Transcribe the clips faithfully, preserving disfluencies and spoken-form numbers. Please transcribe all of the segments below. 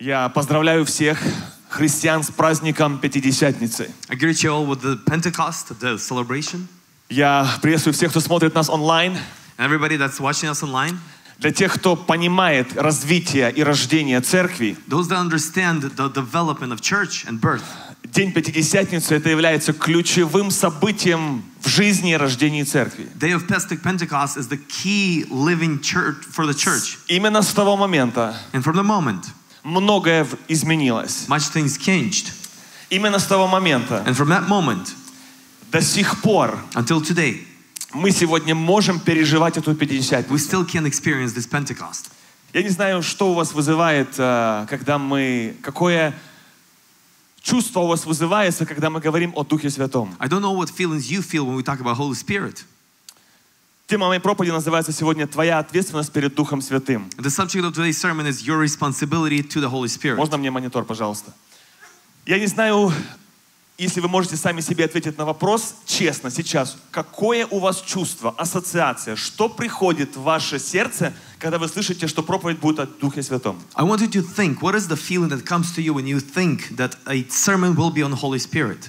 Я поздравляю всех христиан с праздником Пятидесятницы. I greet you all with the Pentecost, the celebration. Я приветствую всех, кто смотрит нас онлайн. Everybody that's watching us online. Для тех, кто понимает развитие и рождение церкви, Those that understand the development of church and birth. День Пятидесятницы это является ключевым событием в жизни и рождении церкви. Day of Pentecost is the key living church for the church. Именно с того момента And from the moment, многое изменилось. much things changed. Именно с того момента And from that moment до сих пор until today, мы сегодня можем переживать эту we Пятидесятницу. still can experience this Pentecost. Я не знаю, что у вас вызывает, когда мы, какое чувство у вас вызывается, когда мы говорим о Духе Святом. I don't know what feelings you feel when we talk about Holy Spirit. Тема моей проповеди называется сегодня «Твоя ответственность перед Духом Святым». The subject of today's sermon is your responsibility to the Holy Spirit. Можно мне монитор, пожалуйста? Я не знаю, если вы можете сами себе ответить на вопрос, честно, сейчас, какое у вас чувство, ассоциация, что приходит в ваше сердце, когда вы слышите, что проповедь будет о Духе Святом? I want you to think, what is the feeling that comes to you when you think that a sermon will be on the Holy Spirit?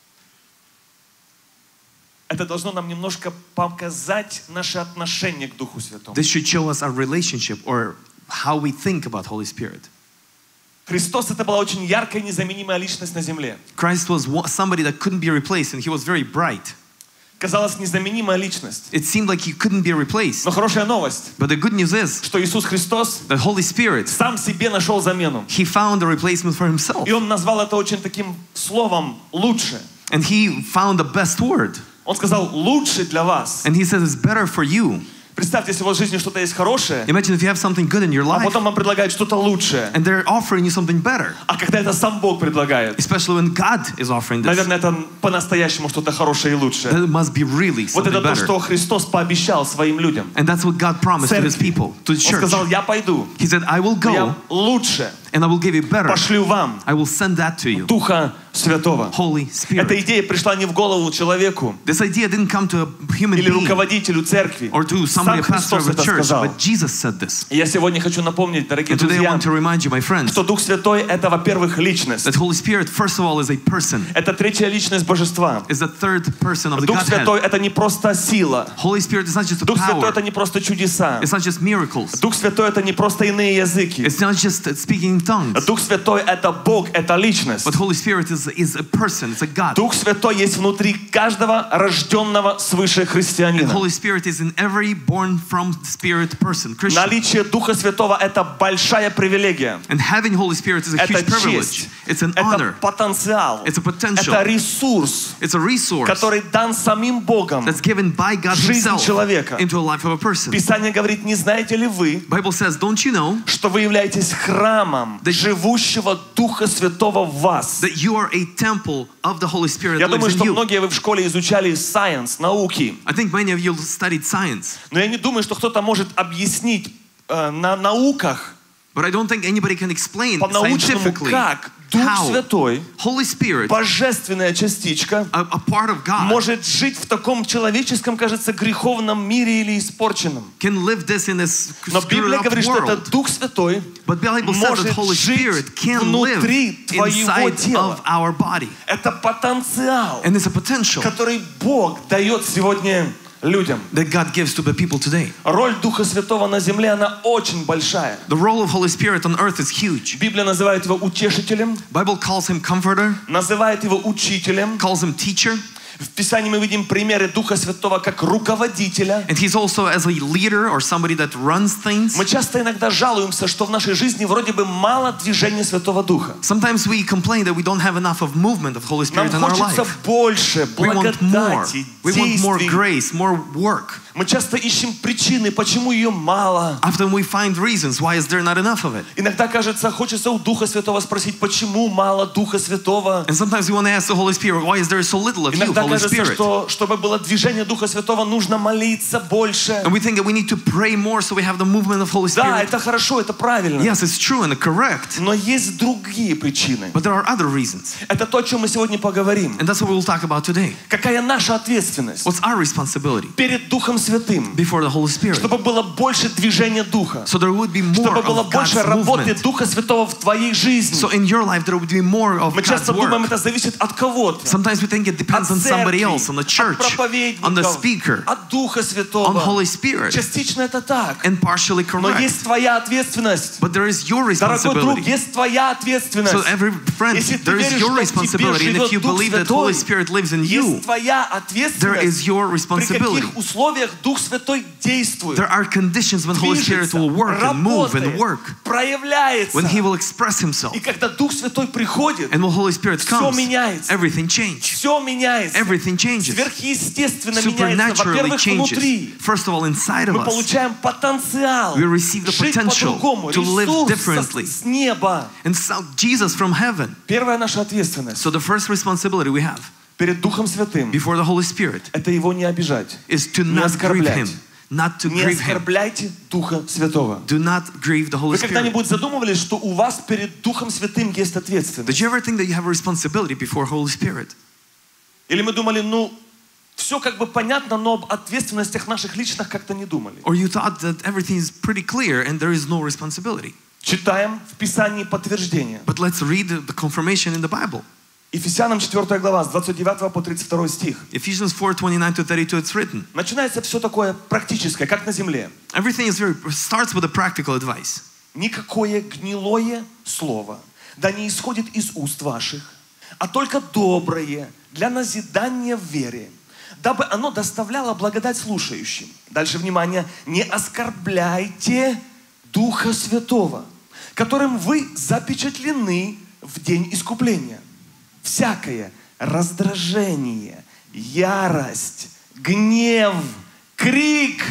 Это должно нам немножко показать наше отношение к Духу Святому. This should show us our relationship or how we think about Holy Spirit. Христос — это была очень яркая, незаменимая личность на земле. Christ was somebody that couldn't be replaced, and he was very bright. Казалось, незаменимая личность. It seemed like he couldn't be replaced. Но хорошая новость, But the good news is что Иисус Христос that Holy Spirit, сам себе нашел замену. he found a replacement for himself. И Он назвал это очень таким словом «лучше». And he found the best word. Он сказал «лучше для вас». And he says it's better for you. Представьте, если у вас в жизни что-то есть хорошее, Imagine if you have something good in your а life, потом вам предлагают что-то лучшее. and they're offering you something better. А когда это сам Бог предлагает, Especially when God is offering this. наверное, это по-настоящему что-то хорошее и лучшее. That must be really Вот something это то, better. что Христос пообещал своим людям. And that's what God promised to his Церкви. people, to the Он church. сказал, я пойду, He said, I will но я go, лучше and I will give you better. пошлю вам I will send that to you. Духа Святого. Holy Эта Spirit. идея пришла не в голову человеку This idea didn't come to a human или being руководителю церкви. or to somebody, a Сам pastor Христос of a это church, сказал. but Jesus said this. И я сегодня хочу напомнить, дорогие And today I друзья, want to remind you, my friends, что Дух Святой — это, во-первых, личность. that Holy Spirit, first of all, is a person, Это третья личность Божества. is the third person of the Дух Godhead. Святой — это не просто сила. Holy Spirit is not just a Дух Святой — power. это не просто чудеса. It's not just miracles. Дух Святой — это не просто иные языки. It's not just speaking in tongues. Дух Святой — это Бог, это личность. But Holy Spirit is, is a person, it's a God. Дух Святой есть внутри каждого рожденного свыше And христианина. Holy Spirit is in every born from Spirit person, Christian. Наличие Духа Святого — это большая привилегия. And having Holy Spirit is a Это huge privilege. честь. It's an Это honor. потенциал. It's a potential. Это ресурс, It's a resource который дан самим Богом that's given by God в жизнь Himself человека. into a life of a person. Писание говорит, не знаете ли вы, Bible says, don't you know что вы являетесь храмом That- живущего Духа Святого в вас? that you are a temple of the Holy Spirit Я that lives думаю, in что you? многие вы в школе изучали science, науки. I think many of you studied science, Но я не думаю, что кто-то может объяснить э, на науках but I don't think anybody can explain по-научному, scientifically как Дух how Святой, Holy Spirit, божественная частичка, a, a part of God, может жить в таком человеческом, кажется, греховном мире или испорченном. can live this in this Но screwed Библия up говорит, что world. этот Дух Святой But Bible says that может Holy жить Spirit can live внутри твоего inside тела. of our body. Это потенциал, And it's a potential который Бог дает сегодня людям. that God gives to the people today. Роль Духа Святого на земле, она очень большая. The role of Holy Spirit on earth is huge. Библия называет его утешителем, Bible calls him comforter, называет его учителем. calls him teacher, В Писании мы видим примеры Духа Святого как руководителя. and he's also as a leader or somebody that runs things. Мы часто иногда жалуемся, что в нашей жизни вроде бы мало движения Святого Духа. Sometimes we complain that we don't have enough of movement of Holy Нам Spirit in our хочется life. больше We want more. благодати, We want more действий. grace, more work. Мы часто ищем причины, почему ее мало. Often we find reasons why is there not enough of it. Иногда, кажется, хочется у Духа Святого спросить, почему мало Духа Святого. And sometimes we want to ask the Holy Spirit, why is there so little of you, Иногда Holy Holy кажется, Spirit. что чтобы было движение Духа Святого, нужно молиться больше. And we think that we need to pray more so we have the movement of Holy Да, Spirit. это хорошо, это правильно. Yes, it's true and correct. Но есть другие причины. But there are other reasons. Это то, о чем мы сегодня поговорим. And that's what we will talk about today. Какая наша ответственность What's our responsibility перед Духом Святым? before the Holy Spirit? Чтобы было больше движения Духа. So there would be more Чтобы было of God's больше работы movement. Духа Святого в твоей жизни. So in your life there would be more of Мы God's часто думаем, work. это зависит от кого-то. Sometimes we think it depends От on somebody церкви, else, on the от church, on the проповедников, speaker, от Духа on Святого. Holy Spirit, Частично это так. and partially Но correct. есть твоя ответственность. But there is your Дорогой друг, responsibility. есть твоя ответственность. So every friend, Если ты there is веришь, your что в тебе responsibility, and if живет you Дух believe that Holy Святой, Spirit lives in you, есть твоя there is ответственность. your При responsibility. каких условиях Дух Святой действует, There are conditions when Holy Spirit движется, will work and move and работает, work, проявляется. when He will express Himself. И когда Дух Святой приходит, And when Holy Spirit все comes, меняется. everything changes. Все меняется. Everything changes. Сверхъестественно меняется. Supernaturally Во-первых, changes. внутри. First of all, inside of Мы us, получаем потенциал we receive the жить potential по-другому. to live Ресурс differently. с неба. and so Jesus from heaven. Первая наша ответственность So the first responsibility we have перед Духом Святым before the Holy Spirit — это Его не обижать. is to Не not grieve оскорблять. Him, not to Не grieve Him. оскорбляйте Духа Святого. Do not grieve the Holy Вы Spirit. когда-нибудь задумывались, что у вас перед Духом Святым есть ответственность? Did you ever think that you have a responsibility before Holy Spirit? Или мы думали, ну, все как бы понятно, но об ответственностях наших личных как-то не думали? Or you thought that everything is pretty clear and there is no responsibility? Читаем в Писании подтверждение. But let's read the, the confirmation in the Bible. Ефесянам четвёртая глава, с двадцать девятого по тридцать второй стих. Ephesians four twenty-nine to thirty-two, it's written. Начинается все такое практическое, как на земле. Everything is very starts with a practical advice. Никакое гнилое слово да не исходит из уст ваших, а только доброе для назидания в вере, дабы оно доставляло благодать слушающим. Дальше, внимание, не оскорбляйте Духа Святого, которым вы запечатлены в день искупления. Всякое раздражение, ярость, гнев, крик,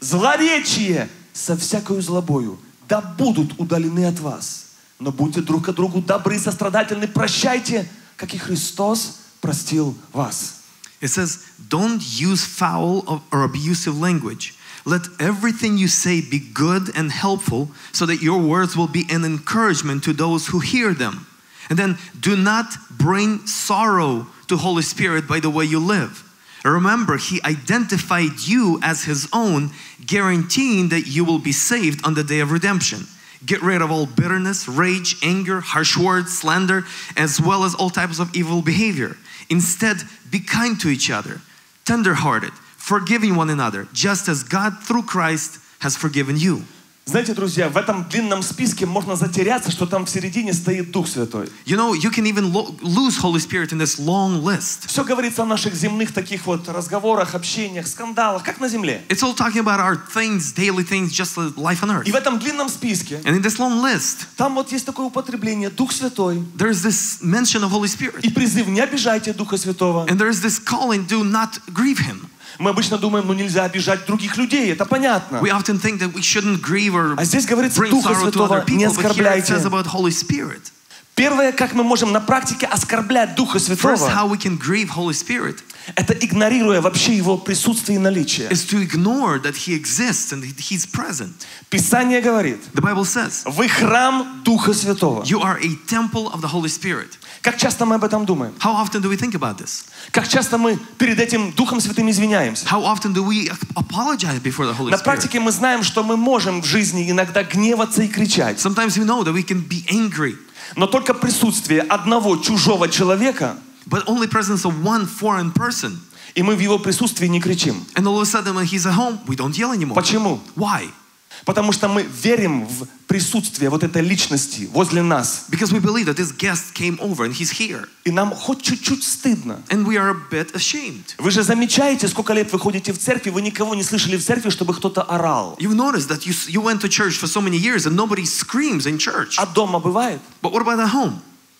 злоречие со всякою злобою да будут удалены от вас. Но будьте друг к другу добры, сострадательны, прощайте, как и Христос простил вас. It says, don't use foul or abusive language. Let everything you say be good and helpful so that your words will be an encouragement to those who hear them. And then do not bring sorrow to Holy Spirit by the way you live. Remember, He identified you as His own, guaranteeing that you will be saved on the day of redemption. Get rid of all bitterness, rage, anger, harsh words, slander, as well as all types of evil behavior. Instead, be kind to each other, tender-hearted, forgiving one another, just as God through Christ has forgiven you. Знаете, друзья, в этом длинном списке можно затеряться, что там в середине стоит Дух Святой. You know, you can even lo- lose Holy Spirit in this long list. Все говорится о наших земных таких вот разговорах, общениях, скандалах, как на земле. It's all talking about our things, daily things, just like life on earth. И в этом длинном списке And in this long list, там вот есть такое употребление Дух Святой there's this mention of Holy Spirit. и призыв не обижайте Духа Святого. And there's this calling, do not grieve Him. Мы обычно думаем, ну нельзя обижать других людей, это понятно. We often think that we shouldn't grieve or А здесь говорится bring Духа sorrow to Святого other не people, but here it оскорбляйте. says about Holy Spirit. Первое, как мы можем на практике оскорблять Духа First, Святого, how we can grieve Holy Spirit это игнорируя вообще Его присутствие и наличие. is to ignore that He exists and that He's present. Писание говорит, The Bible says, вы храм Духа Святого. you are a temple of the Holy Spirit. Как часто мы об этом думаем? How often do we think about this? Как часто мы перед этим Духом Святым извиняемся? How often do we apologize before the Holy На Spirit? практике мы знаем, что мы можем в жизни иногда гневаться и кричать. Sometimes we know that we can be angry, Но только присутствие одного чужого человека, but only presence of one foreign person. и мы в его присутствии не кричим. And all of a sudden when He's at home, we don't yell anymore. Почему? Why? Потому что мы верим в присутствие вот этой личности возле нас. Because we believe that this guest came over and He's here. И нам хоть чуть-чуть стыдно. And we are a bit ashamed. Вы же замечаете, сколько лет вы ходите в церкви, вы никого не слышали в церкви, чтобы кто-то орал. You've noticed that you, you went to church for so many years and nobody screams in church. А дома бывает? But what about at home?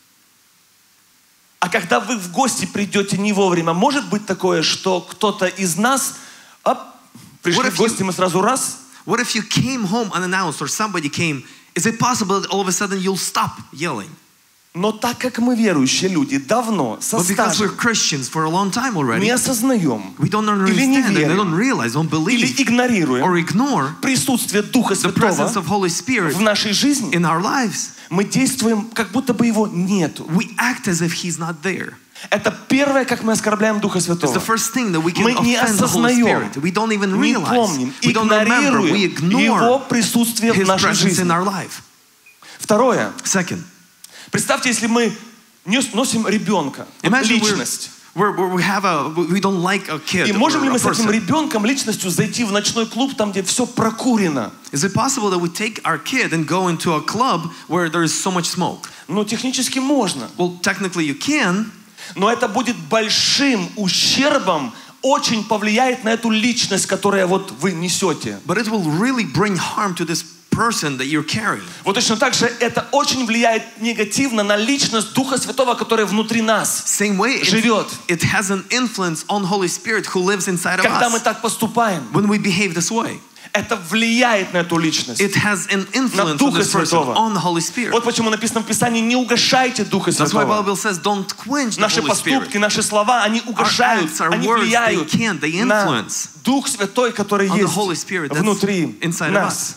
А когда вы в гости придете не вовремя, может быть такое, что кто-то из нас, оп, пришли What if в гости, you- мы сразу раз, What if you came home unannounced or somebody came? Is it possible that all of a sudden you'll stop yelling? Но так как мы верующие люди давно, со But because we're стажем, Christians for a long time не already, осознаем we don't или не understand, and they don't верим, realize, don't или believe, or игнорируем ignore присутствие Духа the presence Святого of Holy Spirit в нашей жизни, in our lives. мы действуем, как будто бы Его нету. We act as if He's not there. Это первое, как мы оскорбляем Духа It's the Святого. first thing that we can Мы не offend the Holy осознаем, Spirit. We don't even не realize. помним, We don't remember. We игнорируем Его ignore присутствие в His нашей presence in жизни. our life. Второе. Second, Представьте, если мы нес- носим ребенка, вот imagine we're, личность. we're, we're, we have a, we don't like a kid И or можем ли a мы с этим person. ребенком, личностью, зайти в ночной клуб, там, где все прокурено? Is it possible that we take our kid and go into a club where there is so much smoke? Ну, технически можно. Well, technically you can, Но это будет большим ущербом, очень повлияет на эту личность, которую вот вы несете. but it will really bring harm to this person that you're carrying. Вот точно так же это очень влияет негативно на личность Духа Святого, который внутри нас Same way, живет. it, it has an influence on Holy Spirit who lives inside of Когда мы us так поступаем, when we behave this way. это влияет на эту личность. It has an influence on Духа this person, Святого. on the Holy Spirit. Вот почему написано в Писании: не угошайте Духа That's why Святого. Bible says, don't quench the Наши Holy Spirit. поступки, наши слова, они угошают, acts, our они words, влияют they can, they на influence Дух Святой, который on the есть Holy Spirit that's внутри inside of нас. us.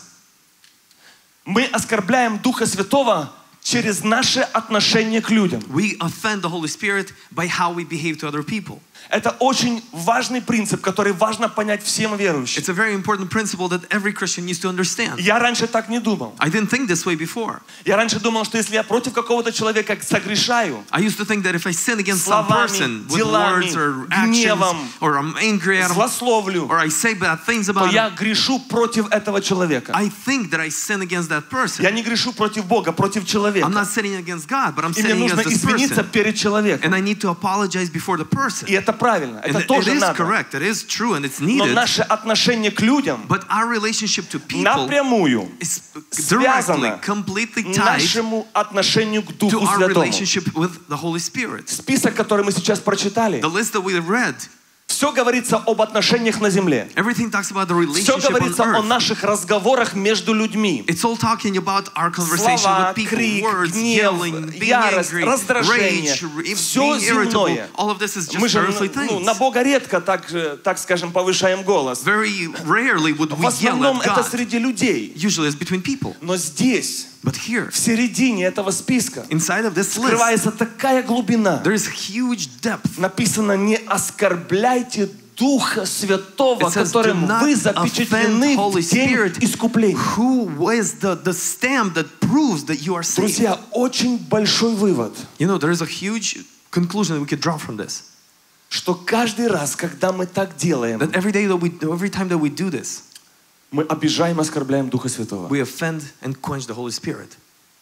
Мы оскорбляем Духа Святого через наше отношение к людям. We offend the Holy Spirit by how we behave to other people. Это очень важный принцип, который важно понять всем верующим. It's a very important principle that every Christian needs to understand. Я раньше так не думал. I didn't think this way before. Я раньше думал, что если я против какого-то человека согрешаю, I used to think that if I sin against some словами, person with делами, words or actions, гневом, or I'm angry at him, злословлю, or I say bad things то about я him, грешу против этого человека. I think that I sin against that person. Я не грешу против Бога, против человека. I'm not sinning against God, but I'm И мне sinning нужно against this извиниться person. перед человеком. And I need to apologize before the person. И это правильно, And это it тоже is надо. correct, it is true, and it's Но needed. наше отношение к людям But our relationship to people напрямую is directly, связано completely tied нашему отношению к to Духу our Святому. relationship with the Holy Spirit. Список, который мы сейчас прочитали, The list that we read, все говорится об отношениях на земле. everything talks about the Все relationship говорится on о earth. наших разговорах между людьми. It's all talking about our conversation Слова, with people, крик, words, гнев, yelling, being ярость, angry, раздражение. rage, re- Все being irritable. земное. All of this is just Мы же earthly ну, things. на Бога редко, так, же, так скажем, повышаем голос. Very rarely would В we yell основном at это God. среди людей. Usually it's between people. Но здесь, But here, в середине этого списка, inside of this list, скрывается такая глубина. there is huge depth. Написано: не оскорбляйте Духа Святого, It says, которым "Do not вы запечатлены offend Holy в день Spirit, искупления. who is the, the stamp that proves that you are saved." Друзья, очень большой вывод, You know, there is a huge conclusion that we could draw from this. что каждый раз, когда мы так делаем, That every day that we, every time that we do this, мы обижаем и оскорбляем Духа Святого. we offend and quench the Holy Spirit.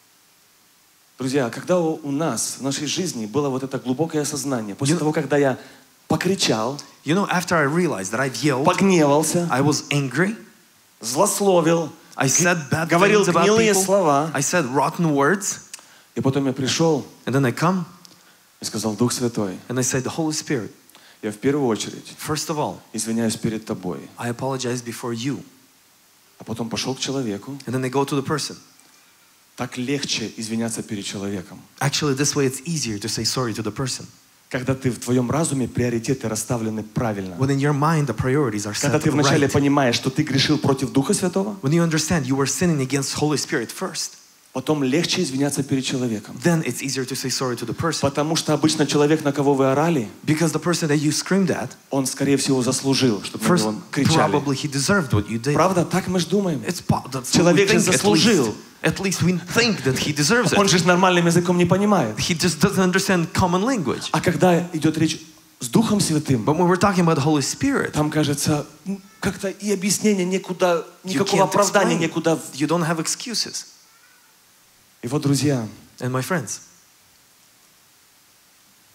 Друзья, когда у у нас в нашей жизни было вот это глубокое осознание, после того, когда я покричал, You know, after I realized that I've yelled, погневался, I was angry, злословил, I said bad говорил things about гнилые people, слова, I said rotten words, и потом я пришел and then I come и сказал: Дух Святой, and I said, the Holy Spirit, я в первую очередь first of all, извиняюсь перед Тобой. I apologize before you. А потом пошел к человеку. And then I go to the person. Так легче извиняться перед человеком. Actually, this way it's easier to say sorry to the person. Когда ты в твоем разуме приоритеты расставлены правильно. When in your mind the priorities are Когда set ты вначале right. понимаешь, что ты грешил против Духа Святого, When you understand you were sinning against Holy Spirit first, потом легче извиняться перед человеком. then it's easier to say sorry to the person. Потому что обычно человек, на кого вы орали, Because the person that you screamed at, он, скорее всего, заслужил, чтобы на first, него кричали. probably he deserved what you did. Правда? Так мы же думаем. It's po- that's what we Человек же think, at заслужил. least. At least we think that he deserves Он it. же нормальным языком не понимает. He just doesn't understand common language. А когда идет речь с Духом Святым, But when we're talking about the Holy Spirit, там, кажется, м, как-то и объяснения некуда, you никакого can't оправдания explain. некуда. You don't have excuses. И вот, друзья, And my friends,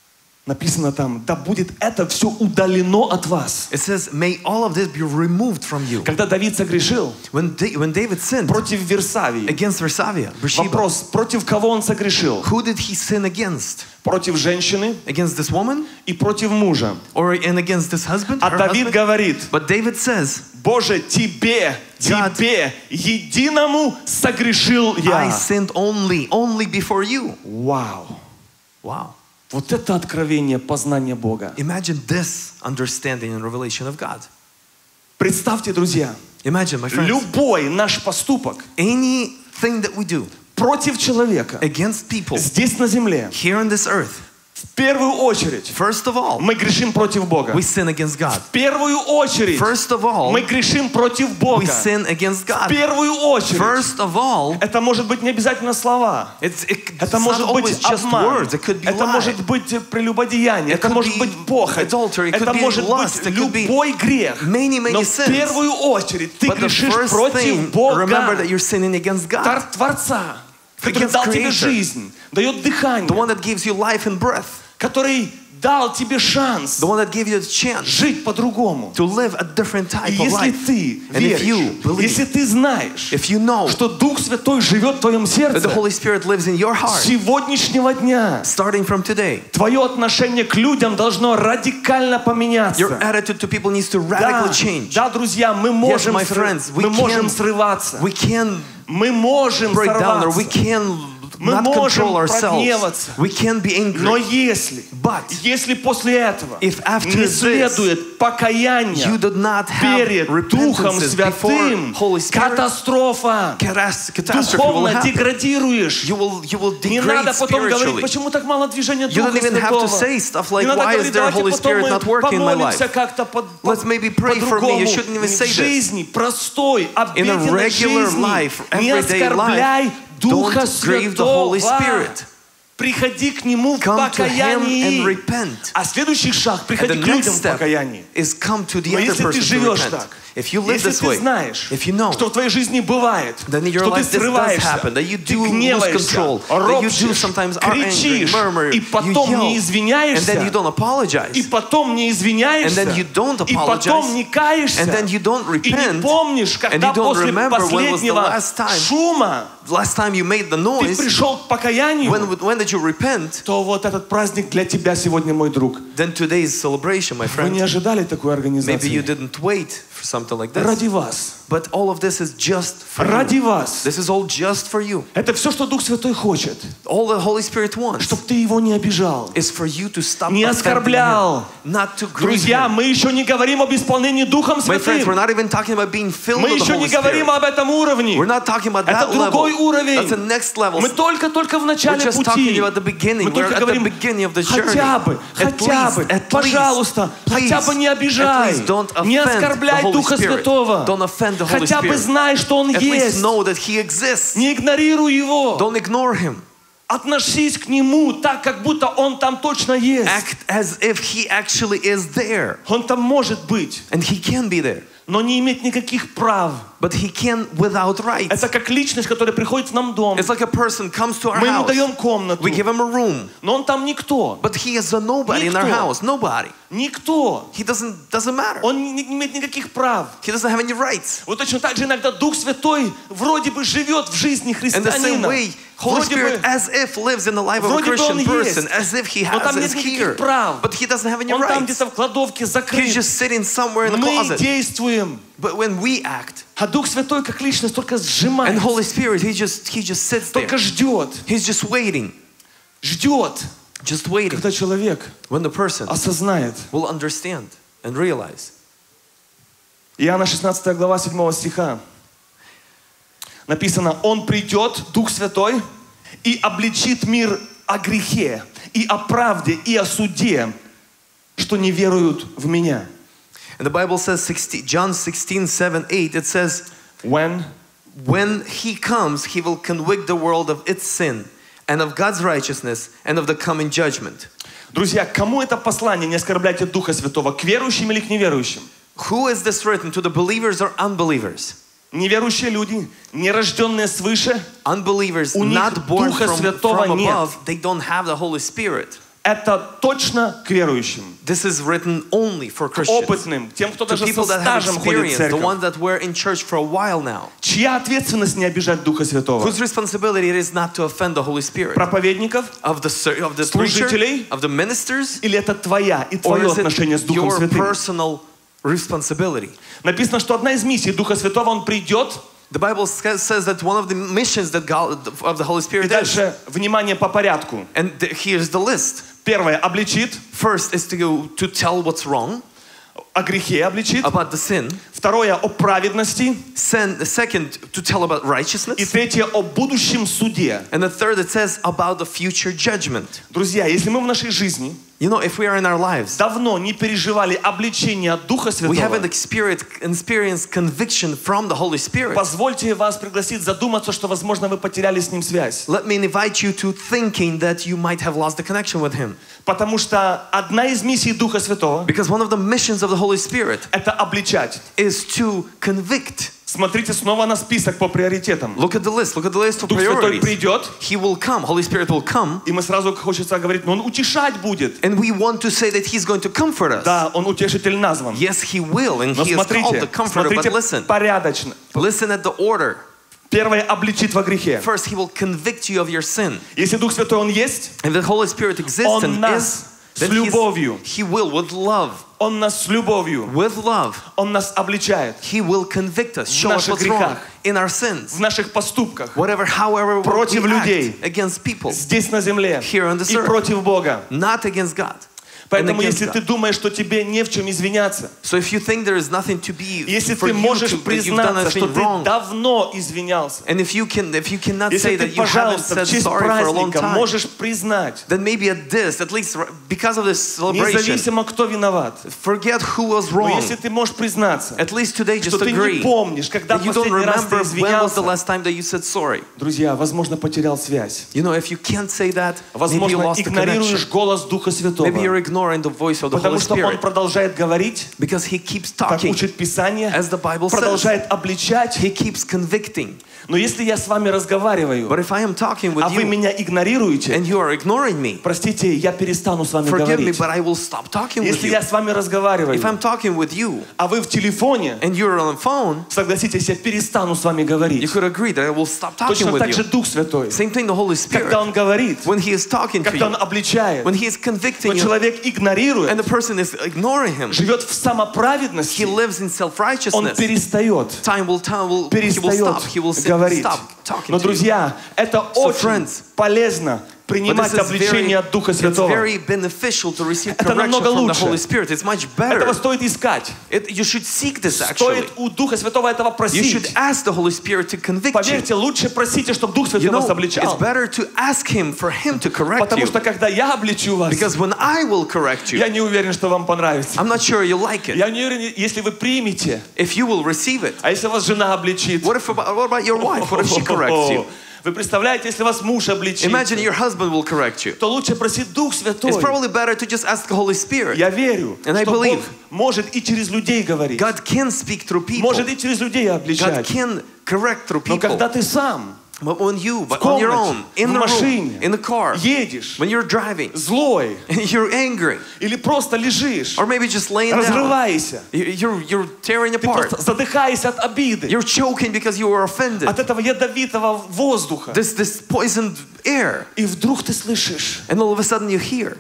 Написано там, да будет это все удалено от вас. It says, may all of this be removed from you. Когда Давид согрешил When, Da- when David sinned против Версавии, against Bersavia, Bathsheba, вопрос, против кого он согрешил? who did he sin against? Против женщины Against this woman? и против мужа. Or and against this husband? А her Давид husband? говорит, But David says, Боже, тебе, God, тебе, единому согрешил I я. sinned only, only before you. Вау. Wow. Вот это откровение познания Бога. Imagine this understanding and revelation of God. Представьте, друзья, Imagine, my friends, любой наш поступок anything that we do против человека against people здесь на земле, here on this earth, в первую очередь, first of all, мы грешим против Бога. we sin against God. В первую очередь, First of all, мы грешим против we Бога. sin against В God. первую очередь. First of all, Это может быть не обязательно слова. it's, it, Это it's not может быть always just обман. words. It could be Это lie. может быть прелюбодеяние. It Это could может be быть похоть. adultery. It Это could be может lust. быть It could be любой грех. many, many Но в sins. первую очередь ты But the грешишь first против thing, Бога, remember that you're sinning against God, Тор- Творца, который Against дал тебе Creator. жизнь, дает the дыхание, one that gives you life and breath, который дал тебе шанс the one that gave you the chance жить по-другому. to live a different И type of если life. ты And if you веришь, believe, если ты знаешь, if you know что Дух Святой живет в твоем that сердце, the Holy Spirit lives in your с heart, сегодняшнего дня starting from today, твое отношение к людям должно радикально your поменяться. attitude to people needs to Да, radically change. да, друзья, мы можем, my сры- friends, we мы можем can- срываться, We can мы можем break down, or we сорваться, can Мы not можем control ourselves. прогневаться. We can be но angry. если, But если после этого if after не this следует покаяние you did not have перед Духом repentances before Святым, Holy Spirit, катастрофа, catas- catastrophe will духовно happen. деградируешь. You will, you will Не degrade надо потом говорить, spiritually. почему так мало движения You Духа don't even have to Святого. say stuff like, Не надо why is говорить, there давайте Holy потом Spirit мы not working in my life? помолимся как-то под, Let's maybe pray for me. You по-другому. shouldn't even say В this. жизни простой, In a обыденной regular жизни life, не everyday оскорбляй life, Духа don't grieve the Holy Святого. Spirit. Приходи к Нему в Come to Him and покаянии. repent. А следующий шаг, And приходи the к next людям в step покаянии. is come to the Но other если ты person to живешь repent. так, If you live если this ты way, знаешь, if you know, что в твоей жизни бывает, then in your что ты life this does срываешься, happen, that you ты do lose гневаешься, control, that you do ропщешь, sometimes are angry, кричишь, murmur, и you потом не yell, and then you извиняешься, don't apologize, и потом не извиняешься, and then you don't и потом apologize, не каешься, and then you don't и не repent, помнишь, and когда you don't после remember when was the последнего last time шума last time you made the ты noise, пришел к покаянию, when, when did you repent, то вот этот праздник для тебя сегодня, мой друг. then today's celebration, my Вы не friend. ожидали такой Maybe you организации. didn't wait for something like this. Ради вас. But all of this is just for Ради you. вас. This is all just for you. Это все, что Дух Святой хочет. All the Holy Spirit wants Чтобы ты его не обижал. is for you to stop Не offending оскорблял. him, not to grieve Друзья, him. мы еще не говорим об исполнении Духом My friends, we're Святым. not even talking about being filled Мы with the еще Holy не говорим Spirit. об этом уровне. We're not talking about Это that другой level. уровень. That's the next level. Мы только-только в We're начале just пути. talking about the beginning. Мы We're только at the говорим, beginning of the journey. хотя бы, At хотя least, бы, at пожалуйста, least, хотя бы не please, обижай, at least don't не offend the оскорбляй Holy Духа Spirit. Святого. Don't offend the Holy Хотя бы Spirit. знай, что Он At least есть. know that He exists. Не игнорируй Его. Don't ignore Him. Относись к Нему так, как будто Он там точно есть. Act as if He actually is there. Он там может быть, And He can be there. но не иметь никаких прав. But He can without rights. Это как личность, которая приходит в нам дом. It's like a person comes to our Мы ему house. даем комнату, We give him a room. но он там никто. But he is a nobody in our Никто. house. Nobody. Никто. He doesn't doesn't matter. Он не, не имеет никаких прав. He doesn't have any rights. Вот точно так же иногда Дух Святой вроде бы живет в жизни In the same христианина. way, Holy Вроде Spirit бы, as if lives in the life of a вроде бы он Christian person, есть, as if he но has там нет is никаких here. прав. But he doesn't have any Он там rights. где-то в кладовке He's закрыт. just sitting somewhere in the Мы closet. действуем. But when we act, А Дух Святой как личность только and сжимает, Holy Spirit, he just he just sits there. только ждет, He's just waiting, ждет, just waiting. когда человек When the person осознает. will understand and realize. Иоанна шестнадцатая глава седьмого стиха. Написано, Он придет, Дух Святой, и обличит мир о грехе, и о правде, и о суде, что не веруют в Меня. And the Bible says, sixteen, John sixteen, seven, eight, it says, When? when he comes, he will convict the world of its sin and of God's righteousness and of the coming judgment. Друзья, кому это послание «Не оскорбляйте Духа Святого»? К верующим или к неверующим? Who is this written? To the believers or unbelievers? Неверующие люди, нерожденные свыше, Unbelievers, У них not born Духа from, Святого from нет. above, they don't have the Holy Spirit. Это точно к верующим, This is written only for к Christians. опытным, тем, кто To даже со people that have стажем ходит в experience, the церковь. ones that were in church for a while now. Чья ответственность не обижать Духа Святого? Whose responsibility it is not to offend the Holy Spirit? Проповедников? Of the ser- of the preacher, Служителей? of the ministers, Или это твоя и or твое is отношение с it Духом your Святым? personal responsibility? Написано, что одна из миссий Духа Святого, Он придет, The Bible sa- says that one of the missions that God, of the Holy и Spirit is, дальше, внимание по порядку. and th- here's the list. Первое, обличит, First is to go to tell what's wrong о грехе обличит. about the sin. Второе, о праведности. Sen- the second, to tell about И righteousness. третье, о будущем суде. And the third, it says about the future judgment. Друзья, если мы в нашей жизни You know, if we are in our lives, давно не переживали обличение от Духа we haven't Святого, experienced, experienced conviction from the Holy Spirit. позвольте вас пригласить задуматься, что, возможно, вы потеряли с Ним связь. Let me invite you to thinking that you might have lost the connection with Him. Потому что одна из миссий Духа Святого Because one of the missions of the Holy Spirit – это обличать. is to convict. Смотрите снова на список по приоритетам. Look at the list. Look at the list of Дух Святой priorities. придет, He will come. Holy Spirit will come. и мы сразу хочется говорить, но Он утешать будет. And we want to say that He's going to comfort us. Да, Он утешитель назван. Yes, He will. And Но He is called смотрите, the comforter. But смотрите listen. порядочно. Listen at the order. Первое, обличит во грехе. First, He will convict you of your sin. Если Дух Святой Он есть, If the Holy Spirit exists Он and нас is, с then he's- любовью, He will, with love, Он нас с любовью, with love, Он нас обличает He will convict us, show us наших what's wrong грехах. in our sins. в наших поступках, Whatever, however we Против людей. act against people, здесь на земле Here on this и earth. против Бога. not against God. Поэтому and against если God. ты думаешь, что тебе не в чем извиняться, So if you think there is nothing to be если for ты you можешь to, that you've done признаться, что anything ты wrong, давно извинялся, and if you can, if you cannot если say ты, that you haven't пожалуйста, said в честь sorry for a long праздника time, можешь признать, then maybe at this, at least because of this celebration, независимо кто виноват, forget who was но wrong. если ты можешь признаться, At least today, что just ты agree не помнишь, когда that you don't последний раз ты remember when was the извинялся, last time that you said sorry. друзья, возможно, потерял связь. You know, if you can't say that, maybe you Возможно, lost the connection. игнорируешь голос Духа Святого, Maybe you're ignoring the voice of the потому Holy что Он Spirit продолжает говорить, because He keeps как talking, учит Писание, as the Bible says. продолжает обличать. He keeps convicting. Но если я с вами разговариваю, But if I am talking with а вы you меня игнорируете, and you are ignoring me, простите, я перестану с вами forgive me, говорить. but I will stop talking with Если you. я с вами разговариваю, If I'm talking with you а вы в телефоне, and you're on the phone, согласитесь, я перестану с вами you говорить. could agree that I will stop talking Точно with так же you. Дух Святой. Same thing the Holy Spirit. Когда Он говорит, When He is talking to когда Он you, обличает, when He is но convicting you, человек игнорирует, and the person is ignoring Him, живет в he самоправедности, lives in он self-righteousness. перестает, Time will tell, will, he will перестает stop. He will sit, говорить. stop talking Но, to you. друзья, это So, очень friends, полезно But принимать this is very, обличение от Духа it's Святого. very beneficial to receive Это correction намного from the лучше. Holy Spirit. It's much better. Этого стоит искать. It, you should seek this actually. Стоит у Духа Святого этого You should просить. ask the Holy Spirit to convict you. Поверьте, лучше просите, чтобы Дух You Святой вас know, it's обличал. better to ask Him for Him to correct Потому you. что когда я обличу вас, Because when I will correct you, я не уверен, что вам понравится. I'm not sure you like it. Я не уверен, если вы примете. If you will receive it. А если вас жена обличит? What, if about, what about your wife? What if she corrects you? Вы представляете, если вас муж обличит, Imagine your husband will correct you. то лучше просить Дух Святой. It's probably better to just ask the Holy Spirit. Я верю, And I что believe Бог может и через людей говорить. God can speak through people. Может и через людей God обличать. can correct through Но people. когда ты сам But when you, в but on your own, комнате, in в the room, машине, in the car, едешь, when you're driving, злой, and you're angry, или просто лежишь, or maybe just laying down, разрываешься, you- you're, you're tearing ты apart. просто задыхаешься от обиды, You're choking because you were offended. от этого ядовитого воздуха. This, this poisoned air. И вдруг ты слышишь, And all of a sudden you hear,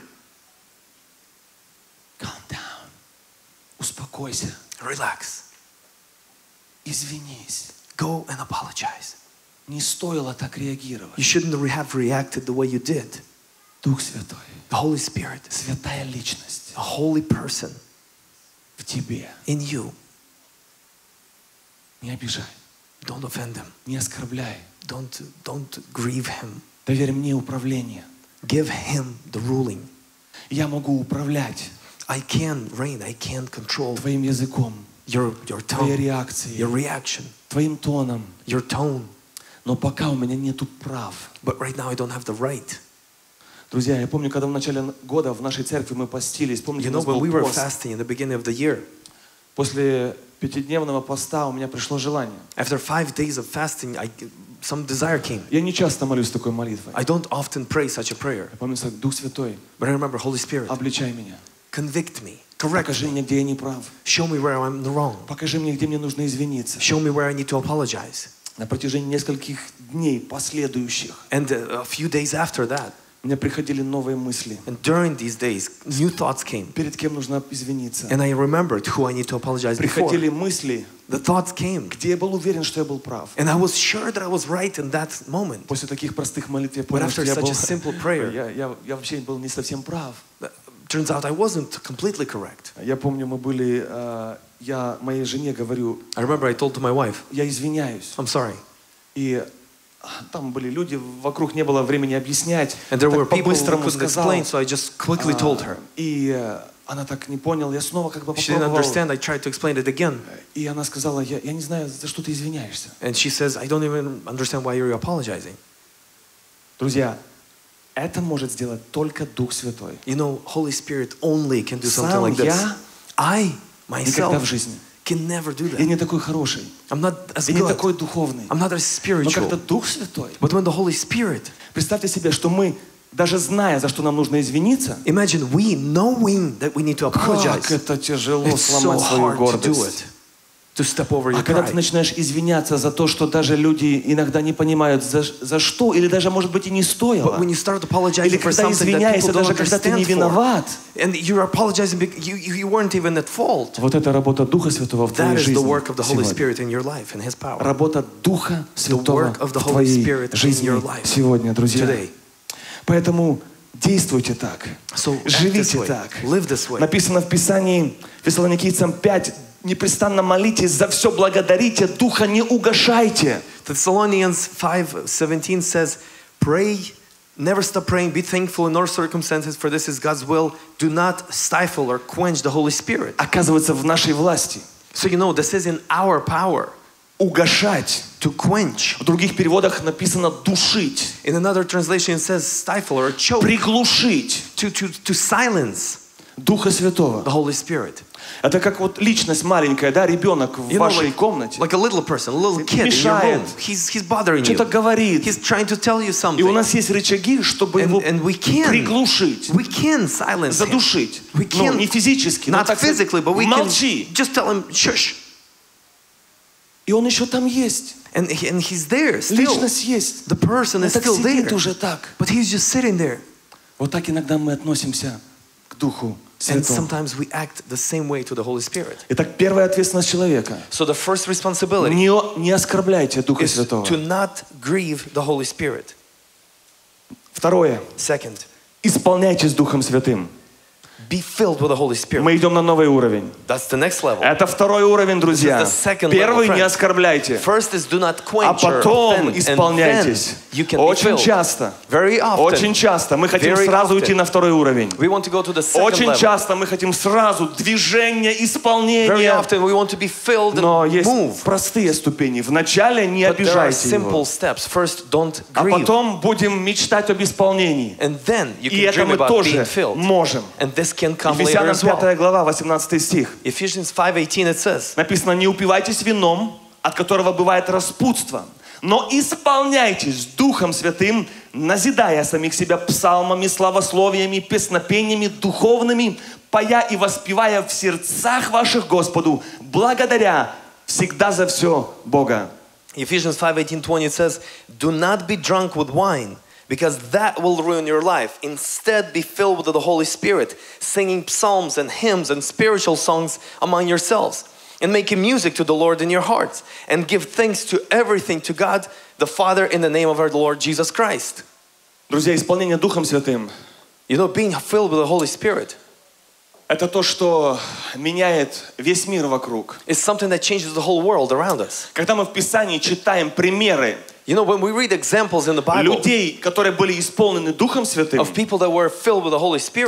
calm down, успокойся, relax, извинись. go and apologize. Не стоило так реагировать. You shouldn't re- have reacted the way you did. Дух Святой, The Holy Spirit, святая личность a holy person в тебе. in you. Не обижай, Don't offend him. не оскорбляй. Don't, don't grieve him. Доверь мне управление. Give him the ruling. Я могу управлять I can reign, I can control твоим языком, your, your твоей tongue, реакцией, your reaction, твоим тоном. your tone. Но пока у меня нету прав. But right now I don't have the right. Друзья, я помню, когда в начале года в нашей церкви мы постились, помните, You у know, нас when был we were пост. fasting in the beginning of the year, После пятидневного поста у меня пришло желание. After five days of fasting, I, some desire came. Я не часто молюсь такой молитвой. I don't often pray such a prayer. Я помню, как Дух Святой, But I remember, Holy Spirit, обличай меня. convict me, correct Покажи me, мне, где я не прав. show me where I'm wrong, Покажи мне, где мне нужно извиниться. show me where I need to apologize. На протяжении нескольких дней последующих And uh, a few days after that, мне приходили новые мысли. and during these days, new thoughts came. Перед кем нужно извиниться. And I remembered who I need to apologize before. Приходили мысли, The thoughts came. где я был уверен, что я был прав. And I was sure that I was right in that moment. После таких простых молитв я But понял, after что я such был... a simple prayer, Я, я, я вообще был не совсем прав. turns out I wasn't completely correct. Я помню, мы были... э, я моей жене говорю, I remember I told to my wife, я извиняюсь. I'm sorry. И там были люди, вокруг не было времени объяснять. And there were Так people who по-быстрому couldn't сказал. explain, so I just quickly told her. А, И э, она так не поняла. Я снова как бы She didn't попробовал. understand. I tried to explain it again. И она сказала, я, я не знаю, за что ты извиняешься. And she says, I don't even understand why you're apologizing. Друзья, это может сделать только Дух Святой. You know, Holy Spirit only can do something Сам like this. я I, никогда в myself, жизни. can never do Я that. не такой хороший. I'm not as Я не good. такой духовный. I'm not as Но когда spiritual. Дух Святой, But when the Holy Spirit, представьте себе, что мы, даже зная, за что нам нужно извиниться, imagine we knowing that we need to как apologize. это тяжело It's so сломать свою hard to do гордость. it. To step over your А когда ты pride. начинаешь извиняться за то, что даже люди иногда не понимают, за, за что, или даже, может быть, и не But стоило. when you start apologizing Или for когда something that извиняешься, people don't даже когда ты не understand for, виноват. and you're apologizing because you, you, you weren't even at fault. Вот это работа Духа Святого в That твоей is the жизни work of the Holy сегодня. Spirit in your life and His power. Работа Духа Святого work of the в Holy твоей Spirit in жизни your life сегодня, друзья. Today. Поэтому действуйте так. So act Живите this way. так. Live this way. Написано в Писании, Фессалоникийцам пять, непрестанно молитесь, за все благодарите, Духа не угашайте. Thessalonians five seventeen says, pray, never stop praying, be thankful in all circumstances, for this is God's will. Do not stifle or quench the Holy Spirit. Оказывается, в нашей власти So you know, this is in our power угашать. to quench. В других переводах написано душить, In another translation it says stifle or choke, приглушить to, to, to silence Духа Святого. the Holy Spirit. Это как вот личность маленькая, да, ребенок в You know, вашей like, комнате. like a little person, a little kid in your Мешает. room. He's, he's bothering Что-то you. говорит. He's trying to tell you И у something. нас есть рычаги, чтобы And, его and we can, приглушить, we can silence him. задушить. We Ну, can, не физически, но not так сказать, physically, but we молчи. can just tell him, shush. И он еще там есть. And, he- and he's there still. Личность есть. The person Он is так still сидит there. уже так. But he's just sitting there. Вот так иногда мы относимся к Духу And Святому. sometimes we act the same way to the Holy Spirit. Итак, первая ответственность человека. So the first responsibility Не, не оскорбляйте Духа is Святого. to not grieve the Holy Spirit. Второе. Second, Исполняйтесь Духом Святым. be filled with the Holy Spirit. Мы идем на новый уровень. That's the next level. Это второй уровень, друзья. This is the second Первый level, не friends. оскорбляйте. First is do not А quench or потом offend, and исполняйтесь. then you can be Очень filled. часто. Very often. Очень часто мы хотим Very сразу often. уйти на второй уровень. We want to go to the second Очень level. часто мы хотим сразу движение, Very исполнение. often we want to be filled Но and есть move. простые ступени. Вначале не But there are обижайте его. simple steps. First, don't А grieve. потом будем мечтать об исполнении. And then you И can это dream мы about being тоже filled. можем. And this can come later Ефесянам as well. пятая глава, восемнадцатый стих. Ephesians five eighteen it says, Написано: не упивайтесь вином, от которого бывает распутство, но исполняйтесь Духом Святым, назидая самих себя псалмами, славословиями, песнопениями духовными, поя и воспевая в сердцах ваших Господу, благодаря всегда за все Бога. Ephesians five eighteen twenty it says, do not be drunk with wine, because that will ruin your life. Instead, be filled with the Holy Spirit, singing psalms and hymns and spiritual songs among yourselves, and making music to the Lord in your hearts, and give thanks to everything to God the Father in the name of our Lord Jesus Christ. Друзья, исполнение Духом Святым You know, being filled with the Holy Spirit – это то, что меняет весь мир вокруг. is something that changes the whole world around us. Когда мы в Писании читаем примеры You know, when we read examples in the Bible людей, которые были исполнены Духом Святым, of people that were filled with the Holy Spirit,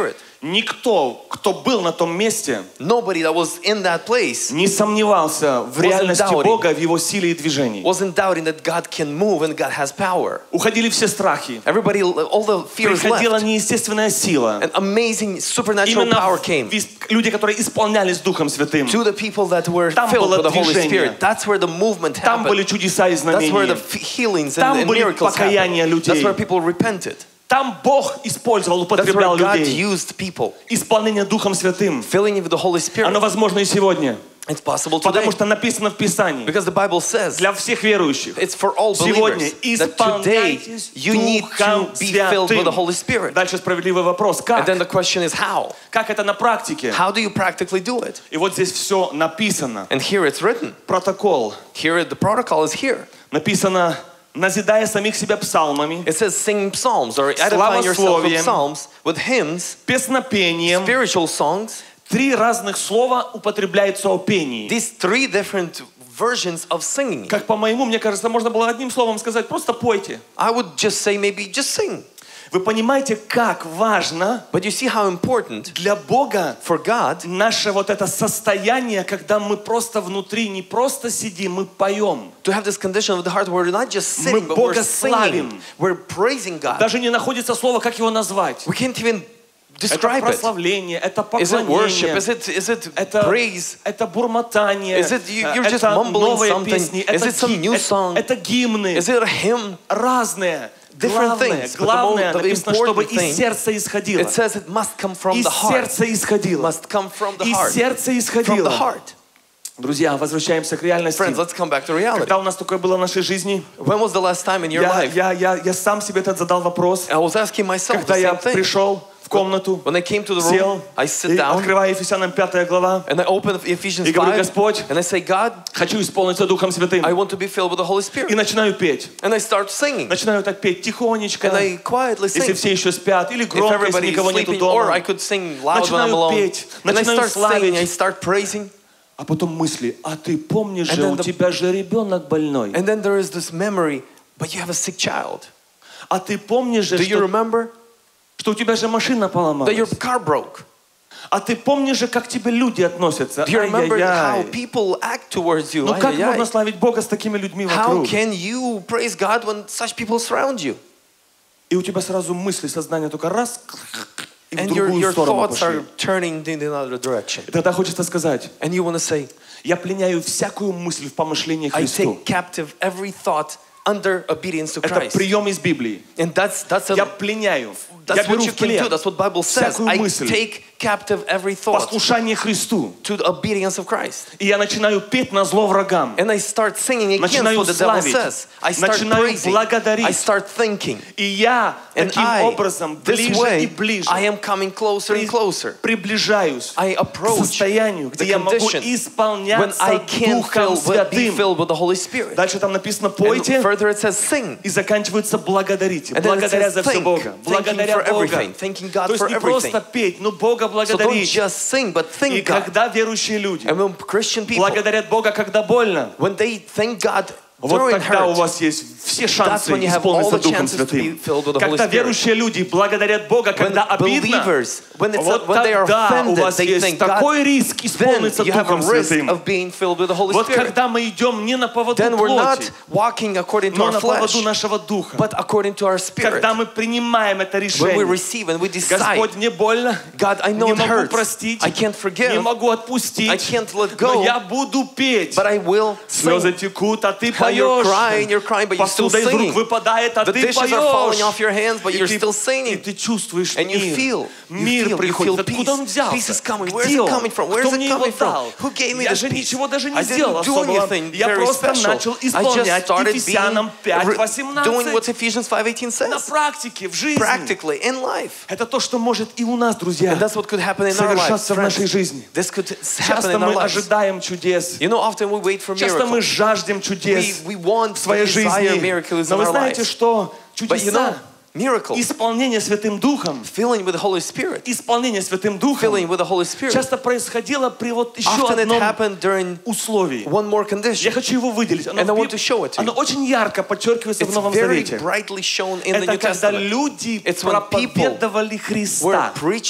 Никто, кто был на том месте, nobody that was in that place не сомневался в реальности doubting. Бога, в Его силе и движении. wasn't doubting that God can move and God has power. Уходили все страхи. Everybody, all the fears Приходила left. неестественная сила. An amazing supernatural Именно power came вис- люди, которые исполнялись Духом Святым. to the people that were Там filled было with the Holy движение. Spirit. That's where the movement Там были happened. чудеса и That's where the знамения. f- healings and, Там and были miracles покаяния happened. That's людей. where people repented. Там Бог использовал, That's where употреблял God людей. used people. Исполнение Духом Святым. Filling with the Holy Spirit. Оно возможно и сегодня. It's possible today. Потому что написано в Писании. Because the Bible says Для всех верующих. it's for all Сегодня believers that today исполняйтесь you need Духом to be filled with the Святым. Holy Spirit. Дальше справедливый вопрос. And Как? then the question is how? Как это на практике? How do you practically do it? И вот здесь все написано. And here it's written. Протокол. Here the protocol is here. Написано, назидая самих себя псалмами, It says singing psalms or edifying yourself with psalms, with hymns, песнопением. spiritual songs. Три разных слова употребляются о пении. These three different versions of singing. Как по моему, мне кажется, можно было одним словом сказать, просто пойте. I would just say maybe just sing. Вы понимаете, как важно But you see how important для Бога for God наше вот это состояние, когда мы просто внутри не просто сидим, мы поем. to have this condition of the heart where we're not just sitting, Мы but we're Бога singing. славим. We're praising God. Даже не находится слово, как его назвать. We can't even Это describe it. прославление, это Is it worship? поклонение, Is it is it это, praise? это бурмотание, Is it you- you're это just mumbling новые something? песни, Is это, it some ги- new это- song? это гимны, Is it a hymn? разные. Different Главное, things, but the главное mo- the написано, чтобы important из thing, сердца исходило. It says it must come from Из the heart. сердца исходило. Must come from the Из heart. сердца From the исходило. heart. Друзья, возвращаемся к реальности. Friends, let's come back to reality. Когда у нас такое было в нашей жизни, When was the last time in your я, life? я, я, я сам себе этот задал вопрос, I was asking myself когда the я same thing. пришел в комнату, When I came to the сел room, I sit и down открываю Ефесянам пятая глава and I open Ephesians и говорю, five Господь, and I say, God, хочу исполниться Духом Святым. I want to be filled with the Holy И Spirit. начинаю петь. And I start singing. Начинаю так петь тихонечко, And I quietly если sing. все еще спят, или If громко, если everybody is никого нету sleeping, or I дома. could sing loud when I'm Начинаю alone. петь, And I начинаю start singing, I славить. start praising. А потом мысли, а ты помнишь And же, then у the- тебя же ребенок больной. And then there is this memory, but you have a sick child. А ты помнишь же, Do you что, remember что у тебя же машина that поломалась. your car broke? А ты помнишь же, как к тебе люди относятся. Do you remember how Ай-яй-яй. people act towards you? Ну как Ай-яй-яй. можно славить Бога с такими людьми How вокруг? can you praise God when such people surround you? И у тебя сразу мысли, сознание только раз, и в And your, другую your сторону thoughts пошли. are turning in another direction. И тогда хочется сказать, And you want to say, я пленяю всякую мысль в помышлении I Христу. take captive every thought under obedience to Это Christ. прием из Библии. And that's, that's, Я a, пленяю, я that's беру what you в can do. плен That's what Bible says. всякую I мысль, take captive every thought послушание Христу. to the obedience of Christ. И я начинаю петь на зло врагам. And I start singing against Начинаю what the devil славить. says. I start Начинаю praising. благодарить. I start thinking. И я And таким I, образом this ближе и way, ближе I am coming closer and closer. приближаюсь I к approach состоянию, где the я могу condition when исполняться I can Духом fill, be Святым. filled with the Holy Spirit. Дальше там написано And «пойте», further it says sing. и заканчивается «благодарите». And then it Благодаря says за все thank, Бога. thanking Благодаря for Бога. everything, thanking God То есть for не просто everything. петь, но Бога So don't благодарить. just sing, but И thank God. когда верующие люди And when Christian people, благодарят Бога, когда больно, when they thank God вот during тогда у hurt, вас есть все шансы when you have all исполниться the Духом chances to be Святым. filled with the Holy Когда Spirit. верующие люди благодарят Бога, when когда обидно, believers, when, it's вот when they are тогда у offended, вас they есть thank God, такой риск then исполниться you have a Духом risk Святым. of being filled with the Holy Вот Spirit. когда мы идем не на поводу Then we're not плоти, walking according to но our на поводу flesh, нашего Духа. but according to our spirit. Когда мы принимаем это When we решение, receive and we decide, Господь, мне больно, God, I know не it могу hurts. простить, I can't не forgive, могу отпустить, I can't let но go, я буду петь. but I will Слезы sing. текут, а ты How you're поешь. crying, you're crying, but you're still Посуда из рук singing. выпадает, а The ты dishes are falling off поешь. your hands, but И you're ты- still И singing. ты чувствуешь And you мир. feel, you Мир feel, you приходит. feel peace. Откуда он взялся? Peace is coming. Where's Где it он? coming from? Where's Кто it мне его coming from? дал? Who gave me Я this же peace? ничего даже не I сделал didn't do особого. anything Я very просто special. начал I just исполнять started Ефесянам пять being, doing восемнадцать. what Ephesians five eighteen На says. практике, в жизни. Practically, in life. Это то, что может и у нас, друзья, And that's what could happen in our lives. совершаться в нашей Friends. жизни. This could happen Часто in our мы lives. ожидаем чудес. You know, often we wait for Часто мы miracles. жаждем We, чудес we want в своей to desire жизни. miracles Но in вы our знаете, lives. что But you know, чудеса, miracles, исполнение Святым Духом, filling with the Holy Spirit, исполнение Святым Духом filling with the Holy Spirit, часто происходило при вот еще often it одном happened during условии. one more Я condition. хочу его выделить. Оно, And I в want Биб- to show it to оно you. очень ярко подчеркивается в It's Новом very Завете. brightly shown in the Это New когда Testament. люди It's when people проповедовали We're Христа. preaching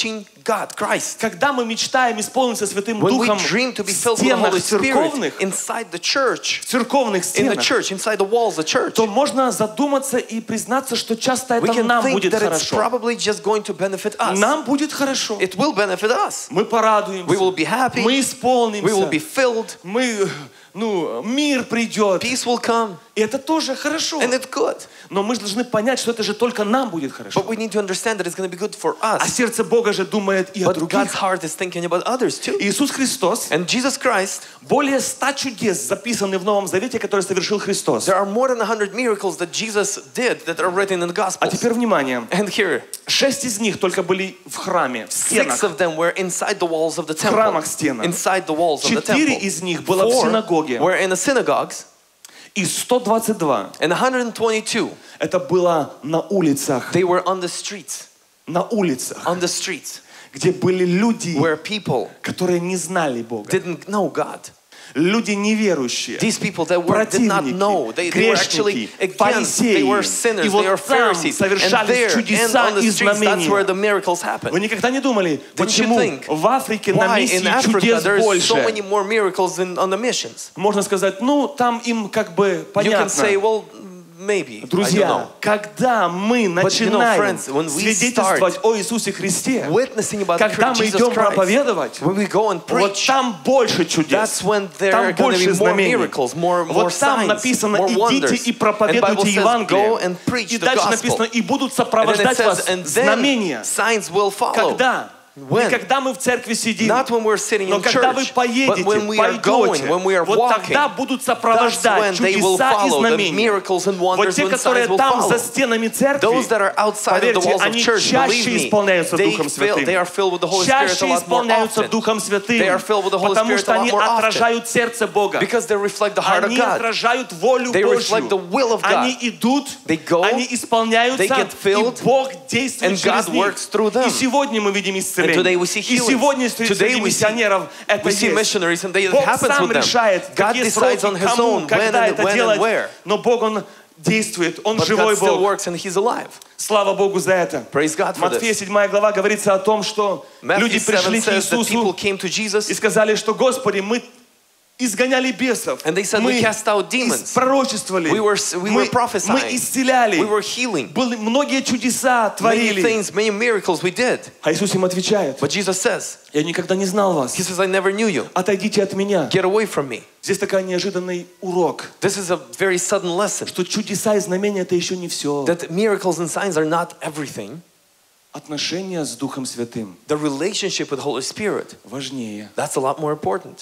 God, Christ. Когда мы мечтаем исполниться Святым When we Духом dream to в be filled with the Holy стенах Spirit церковных, inside the church, в церковных in the стенах, church, inside the walls of the church, то можно задуматься и признаться, что часто we это can нам think будет that it's хорошо. probably just going to benefit us. Нам будет хорошо. It will benefit us. Мы порадуемся. We will be happy. Мы We will исполнимся. be filled. Мы, ну, мир придет. Peace will come. И это тоже хорошо. And it's good. Но мы же должны понять, что это же только нам будет хорошо. But we need to understand that it's going to be good for А us. сердце Бога же думает и о But God's других. heart is thinking about others too. Иисус Христос, And Jesus Christ, более ста чудес записаны в Новом Завете, которые совершил Христос. there are more than a hundred miracles that Jesus did that are written in the А Gospels. теперь внимание. And here, Шесть из них только были в храме, в стенах. six of them were inside the walls of the В temple. храмах стенах. Inside the walls of the Четыре temple. из них было в Four синагоге. were in the synagogues. И сто двадцать два And one hundred twenty-two, это было на улицах. they were on the streets. На улицах, On the streets, где были люди, where people которые не знали Бога. didn't know God. Люди неверующие, These people that were, did not know, they, they were actually грешники, against, they were фарисеи. sinners, И they were вот там Pharisees. And совершались there, and чудеса on the и streets, that's where знамения. the miracles Вы happened. никогда не думали, почему think, в Африке на Why in миссии Africa чудес there is so many больше? more miracles than on the missions? Можно сказать, ну, там им как бы You can say, понятно. well, maybe, I don't Друзья, know. когда мы you know, начинаем friends, when we свидетельствовать о Иисусе Христе, Witnessing about когда мы Jesus идем Christ, проповедовать, when we go and вот preach, там больше чудес, that's when there там are going to больше be more знамений. miracles, more, more Вот там signs, написано, more идите wonders. и And Bible проповедуйте says, go Евангелие. and preach И the дальше gospel. написано, и будут And then it сопровождать says, вас and then знамения. signs will follow. Когда? When? Не когда мы в церкви сидим, Not when we're sitting но in когда вы church, поедете, but when we are going, пойдете, when we are вот walking, тогда будут that's сопровождать when they will чудеса и follow the знамения. miracles and Вот wonders те, when которые signs will там follow. за стенами церкви, Those that are outside of the поверьте, walls of они church, believe чаще me, исполняются they, Духом fill, Святым. they are filled with the Holy Spirit a Чаще lot more исполняются often. Духом They are Святым, filled with the Holy потому Spirit что a lot они more often. отражают сердце Бога. Because they reflect the heart of Они God. отражают волю They reflect the Божью. will of God. Они идут, They go, они исполняются, they get filled, и Бог действует and через God них. works through them. И сегодня мы видим And today we see исцеление. И healings. сегодня среди Today we see, миссионеров это we see есть. missionaries and they, it Бог happens сам with them. решает, God какие decides on сроки, His кому, own when когда and это when and делать. where. Но Бог, Он действует, Он But живой God still Бог. works and He's alive. Слава Богу за это. Praise God for Матфея this. седьмая глава говорится о том, что люди Matthew пришли seven к says that people Иисусу came to Jesus и сказали, что Господи, мы изгоняли бесов, and they said, мы we cast out demons. пророчествовали, We were, we мы, were prophesying. мы исцеляли, We were healing. были многие чудеса Many творили. things, many miracles we did. А Иисус им отвечает, But Jesus says, я никогда не знал вас, He says, I never knew you. отойдите от меня. Get away from me. Здесь такой неожиданный урок, This is a very sudden lesson. что чудеса и знамения это еще не все. That miracles and signs are not everything. Отношения с Духом Святым The relationship with the Holy Spirit, важнее. that's a lot more important.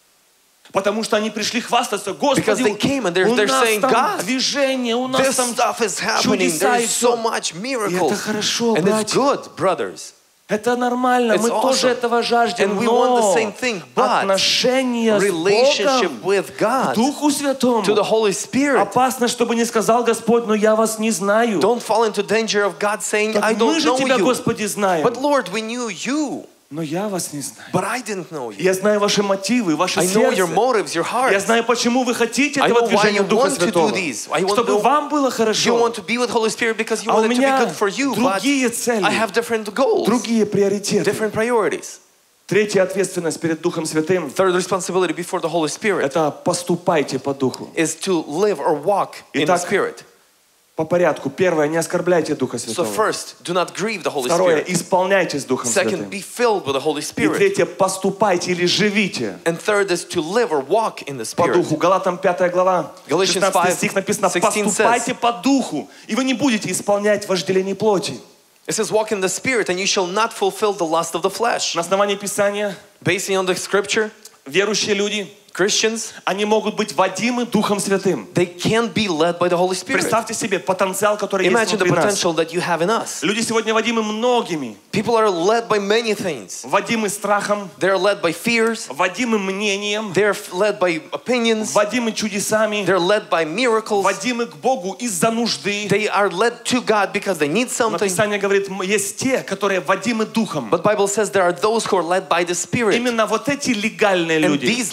Потому что они пришли хвастаться, Because Господи, they came and they're, у they're нас saying, там God, движение, у нас this там stuff is happening. чудеса и There's so все. much И это miracles. хорошо, And it's братья. good, brothers. Это нормально, It's мы тоже awesome. этого жаждем, And we want the но same thing, but отношения с Relationship Богом, with к God, Духу Святому, to the Holy Spirit. опасно, чтобы не сказал Господь, но я вас не знаю. Don't fall into danger of God saying, I Так мы don't же know Тебя, you. Господи, знаем, But Lord, we knew you, но я вас не знаю. but I didn't know you. Я знаю ваши мотивы, ваше I know your сердце. motives, your Я heart. знаю, почему вы хотите I этого know why движения you Духа want to do Святого. these. I want Чтобы to- вам было You хорошо. want to be with Holy Spirit because you А у want it to be меня good for you. But другие цели, I have different goals, другие приоритеты. different priorities. Третья ответственность перед Духом Святым Third responsibility before the Holy – Spirit это поступайте по Духу. is to live or walk in the Итак, Spirit. По порядку. Первое, не оскорбляйте Духа So Святого. first, do not grieve the Holy Второе, Spirit. исполняйтесь Духом Second, Святым. be filled with the Holy И Spirit. третье, поступайте или живите And third is to live or walk in the по Spirit. Духу. Галатам пятая глава, Galatians шестнадцатый five, стих написано, sixteen поступайте по Духу, и вы не будете исполнять вожделение плоти. It says, walk in the Spirit and you shall not fulfill the lust of the flesh. На основании Писания Basing on the scripture, верующие люди, Christians, они могут быть водимы Духом Святым. they can be led by the Holy Spirit. Представьте себе потенциал, который есть Imagine the внутри нас. potential that you have in us. Люди сегодня водимы многими. People are led by many things. Водимы страхом, They're led by fears. водимы мнением, They're led by opinions. водимы чудесами, They're led by miracles. водимы к Богу из-за нужды. They are led to God because they need Но something. Писание говорит, м- есть те, которые водимы Духом. But Bible says there are those who are led by the Spirit. Именно вот эти легальные And люди, these legal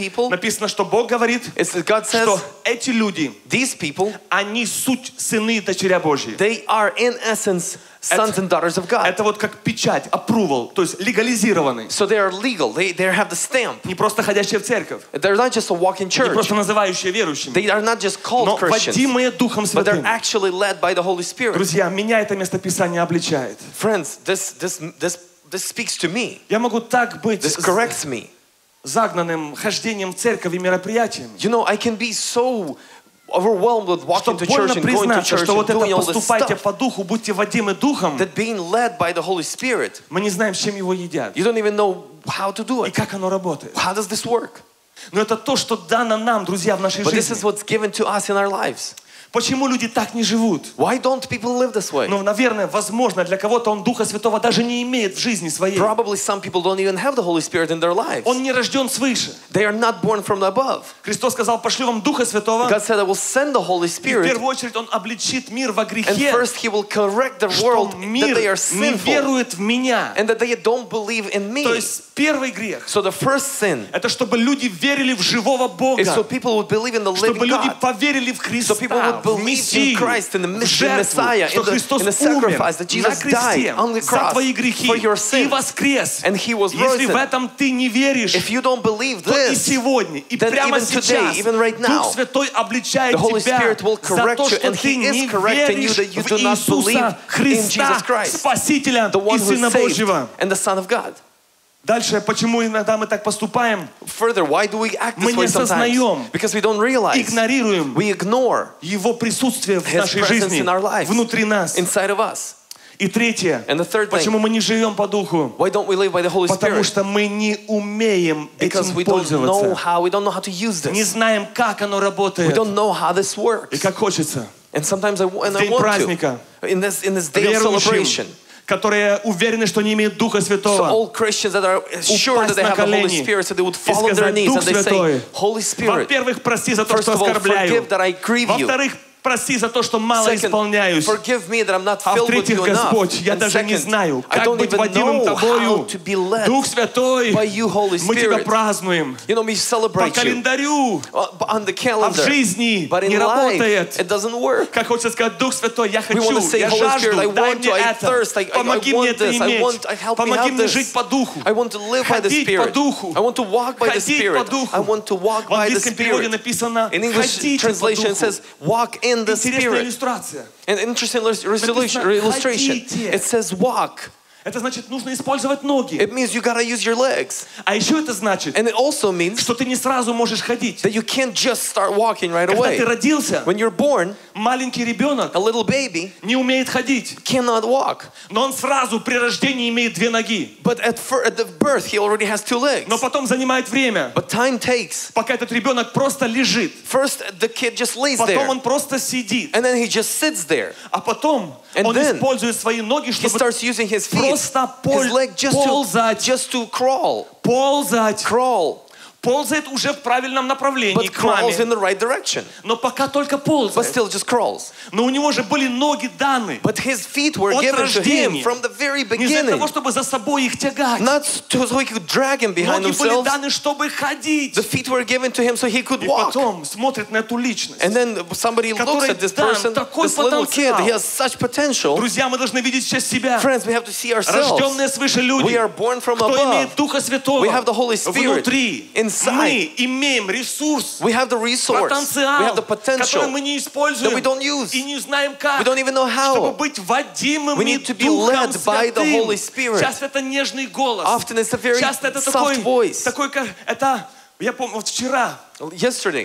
people, написано, что Бог говорит, it's that God says, что эти люди, these people, они суть сыны и дочеря Божьи. they are in essence sons and daughters of God. Это вот как печать, approval, то есть легализированный. So they are legal. They, they have the stamp. Не просто ходящие в церковь, They're not just a walking не church. просто называющие верующими, They are not just called но Christians, водимые Духом but they're Святым. actually led by the Holy Spirit. Друзья, меня это местописание обличает. Friends, this, this, this, this speaks to me. Я могу так быть This corrects me. загнанным хождением в церковь и мероприятиями, You know, I can be so overwhelmed with что walking to больно church and going to признаться, church что and вот это doing all this поступайте stuff, по духу, будьте водимы Духом, that being led by the Holy Spirit, мы не знаем, с чем его едят you don't even know how to do и it. как оно работает. How does this work? Но это то, что дано нам, друзья, в нашей But this is жизни. what's given to us in our lives. Почему люди так не живут? Why don't people live this way? Ну, наверное, возможно, для кого-то он Духа Святого даже не имеет в жизни своей. Probably some people don't even have the Holy Spirit in their lives. Он не рожден свыше. They are not born from above. Христос сказал, пошлю вам Духа Святого, God said, I will send the Holy и в Spirit, первую очередь Он обличит мир во and грехе, first He will correct the что world that мир they are не sinful верует в меня. and that they don't believe in То me. есть первый грех So the first sin — это чтобы люди верили в живого Бога, is so people would believe in the чтобы living люди God. поверили в So people Христа, would в believe in Мессию, Christ, in the в Messiah, жертву, что in the, Христос in the умер sacrifice that на Jesus кресте died on the за cross твои грехи for your и sins. воскрес. And He was Если в risen. этом ты не веришь, If you don't believe то и this, сегодня, и then прямо even today, сейчас even right now, Дух Святой обличает the Holy тебя Spirit will за correct то, you, что and ты He is не correcting you веришь that you в do not believe Иисуса in Христа, Jesus Christ, Спасителя the и one who Сына saved Божьего. and the Son of God. Дальше, почему иногда мы так поступаем? Further, why do we act Мы this не way sometimes? осознаем, Because we don't realize, игнорируем we ignore Его присутствие в His нашей presence жизни, in our lives, внутри нас. inside of us. И третье, And the third thing, почему мы не живем по Духу? why don't we live by the Holy Потому Spirit? что мы не умеем Because этим we don't know пользоваться. how, we don't know how to use Не this. знаем, как оно We работает. don't know how this И works. как хочется. And sometimes I, and I День want праздника. to. In this, in this day of celebration. Верующим, которые уверены, что не имеют Духа So Святого, all Christians that are sure that they have the Holy Spirit, so they would fall on their knees and they say, Holy Spirit, во-первых, прости за то, first что of all, оскорбляю. forgive that I grieve you. Во-вторых, прости за то, что мало Second, исполняюсь. forgive me that I'm not А filled with в-третьих, you enough. Господь, я And даже не second, знаю, I как don't быть even водимым know Тобою. how to be led Дух Святой, by you, Holy мы Тебя Spirit. празднуем. You know, we По celebrate you календарю, uh, on the а в calendar, жизни but in не life, работает. it doesn't work. Как хочется сказать, Дух Святой, я We want to хочу, say, я Holy Spirit, I жажду, дай want мне to, I это. thirst, I, I, I Помоги мне want это this, I иметь. want, I help me Помоги have мне this. жить по Духу. I want to live by the Ходить по Spirit. Духу. I want to walk by the Ходить по Spirit. Духу. I want to walk В by the английском переводе Spirit. написано In English «ходите по translation it Духу». says, walk in the Интересная Spirit. иллюстрация. An interesting illus- illustration. Написано, illustration. «ходите». It says walk. Это значит, нужно использовать ноги. It means you gotta use your legs. А еще это значит, And it also means что ты не сразу можешь ходить. that you can't just start walking right Когда away. ты родился, When you're born, маленький ребенок a little baby не умеет ходить. cannot walk. Но он сразу при рождении имеет две ноги. But at, fir- at the birth, he already has two legs. Но потом занимает время, But time takes. пока этот ребенок просто лежит. First, the kid just lays Потом there. он просто сидит. And then he just sits there. А потом And он then использует свои ноги, He чтобы starts using his feet, просто пол- his leg just to, ползать. just to crawl. ползать. Crawl. Ползает уже в правильном направлении But к crawls in маме. the right direction. Но пока только But ползает. still just crawls. Но у него же были ноги даны. But his feet were От given to him рождения. from the very Не для beginning. того, чтобы за собой их тягать. Not to, so he could drag him behind Ноги были himself. даны, чтобы ходить. The feet were given to him so he could И walk. потом смотрит на эту личность. And then somebody looks Который at this дан person, такой this little kid, потенциал. he has such potential. Друзья, мы должны видеть сейчас себя. Friends, we have to see ourselves. Рожденные свыше люди. We are born from Кто above. имеет Духа Святого We have the Holy Spirit внутри. inside. Мы имеем ресурс, We have the resource. We потенциал, have the который potential мы не that используем we don't use. и не знаем как, We don't even know чтобы how. быть водимыми We need to be Духом led by the Святым. Holy Spirit. Часто это нежный голос. Often it's a very Часто это soft такой, voice. такой, как, это, я помню, вот вчера, Yesterday,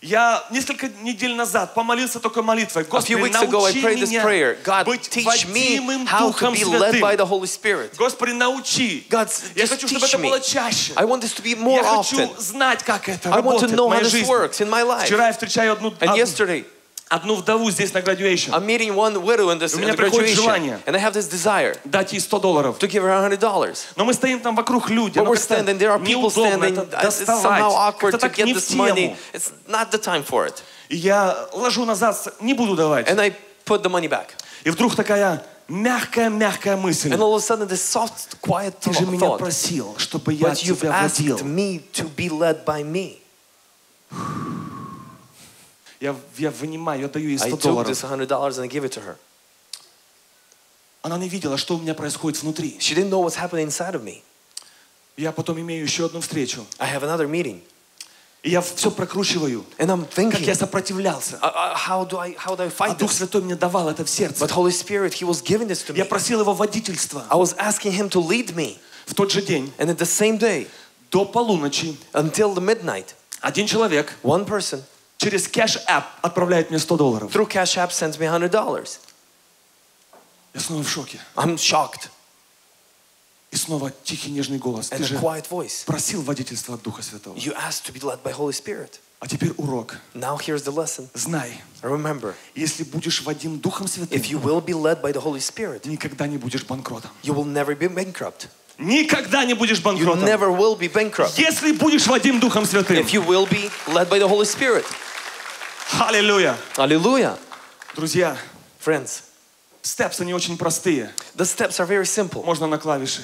я несколько недель назад помолился такой молитвой. a few Господи, weeks ago, I научи prayed this меня prayer. God, быть teach me водимым how to Духом be led by Святым. the Holy Spirit. Господи, научи. God, Я just хочу, чтобы teach это me. было чаще. I want this to be more Я хочу often. знать, как это I want to работает know в how моей this жизни. works in my life. Вчера я встречаю одну, And одну, yesterday, одну вдову здесь на graduation. I'm meeting one widow in this У in меня the приходит graduation, желание. and I have this desire Дать ей сто долларов. to give her one hundred dollars. Но мы стоим там вокруг людей. But Ну, we're как-то standing, there are people неудобно standing. это It's somehow доставать. awkward Это to так get не в this money. тему. It's not the time for it. И я ложу назад, не буду давать. And I put the money back. И вдруг такая мягкая-мягкая мысль. And all of a sudden this soft, quiet Ты же меня thought. просил, чтобы я But you've тебя asked водил. me to be led by me. Я, я вынимаю, я даю ей I сто took долларов. this one hundred dollars and I give it to her. Она не видела, что у меня происходит внутри. She didn't know what's happening inside of me. Я потом имею еще одну встречу. I have another meeting. И я все прокручиваю. And I'm Как thinking, я сопротивлялся. uh, uh, how do I how do I А fight Дух this? Святой мне давал это в сердце. But Holy Spirit, He was giving this to me. Я просил Его водительства. I was asking Him to lead me. В тот же день, And at the same day, до полуночи, until the midnight, один человек one person через Cash App отправляет мне сто долларов. through Cash App sends me one hundred dollars. Я снова в шоке. I'm shocked. И снова тихий нежный голос. And Ты a же quiet voice. просил водительства от Духа Святого. You asked to be led by Holy Spirit. А теперь урок. Now here's the lesson. Знай, Remember, если будешь водим Духом Святым, if you will be led by the Holy Spirit, никогда не будешь банкротом. you will never be bankrupt. Никогда не будешь You банкротом. never will be bankrupt. Если будешь водим Духом Святым. If you will be led by the Holy Spirit. Аллилуйя. Hallelujah. Друзья, Friends, степсы не очень простые. the steps are very simple. Можно на клавиши.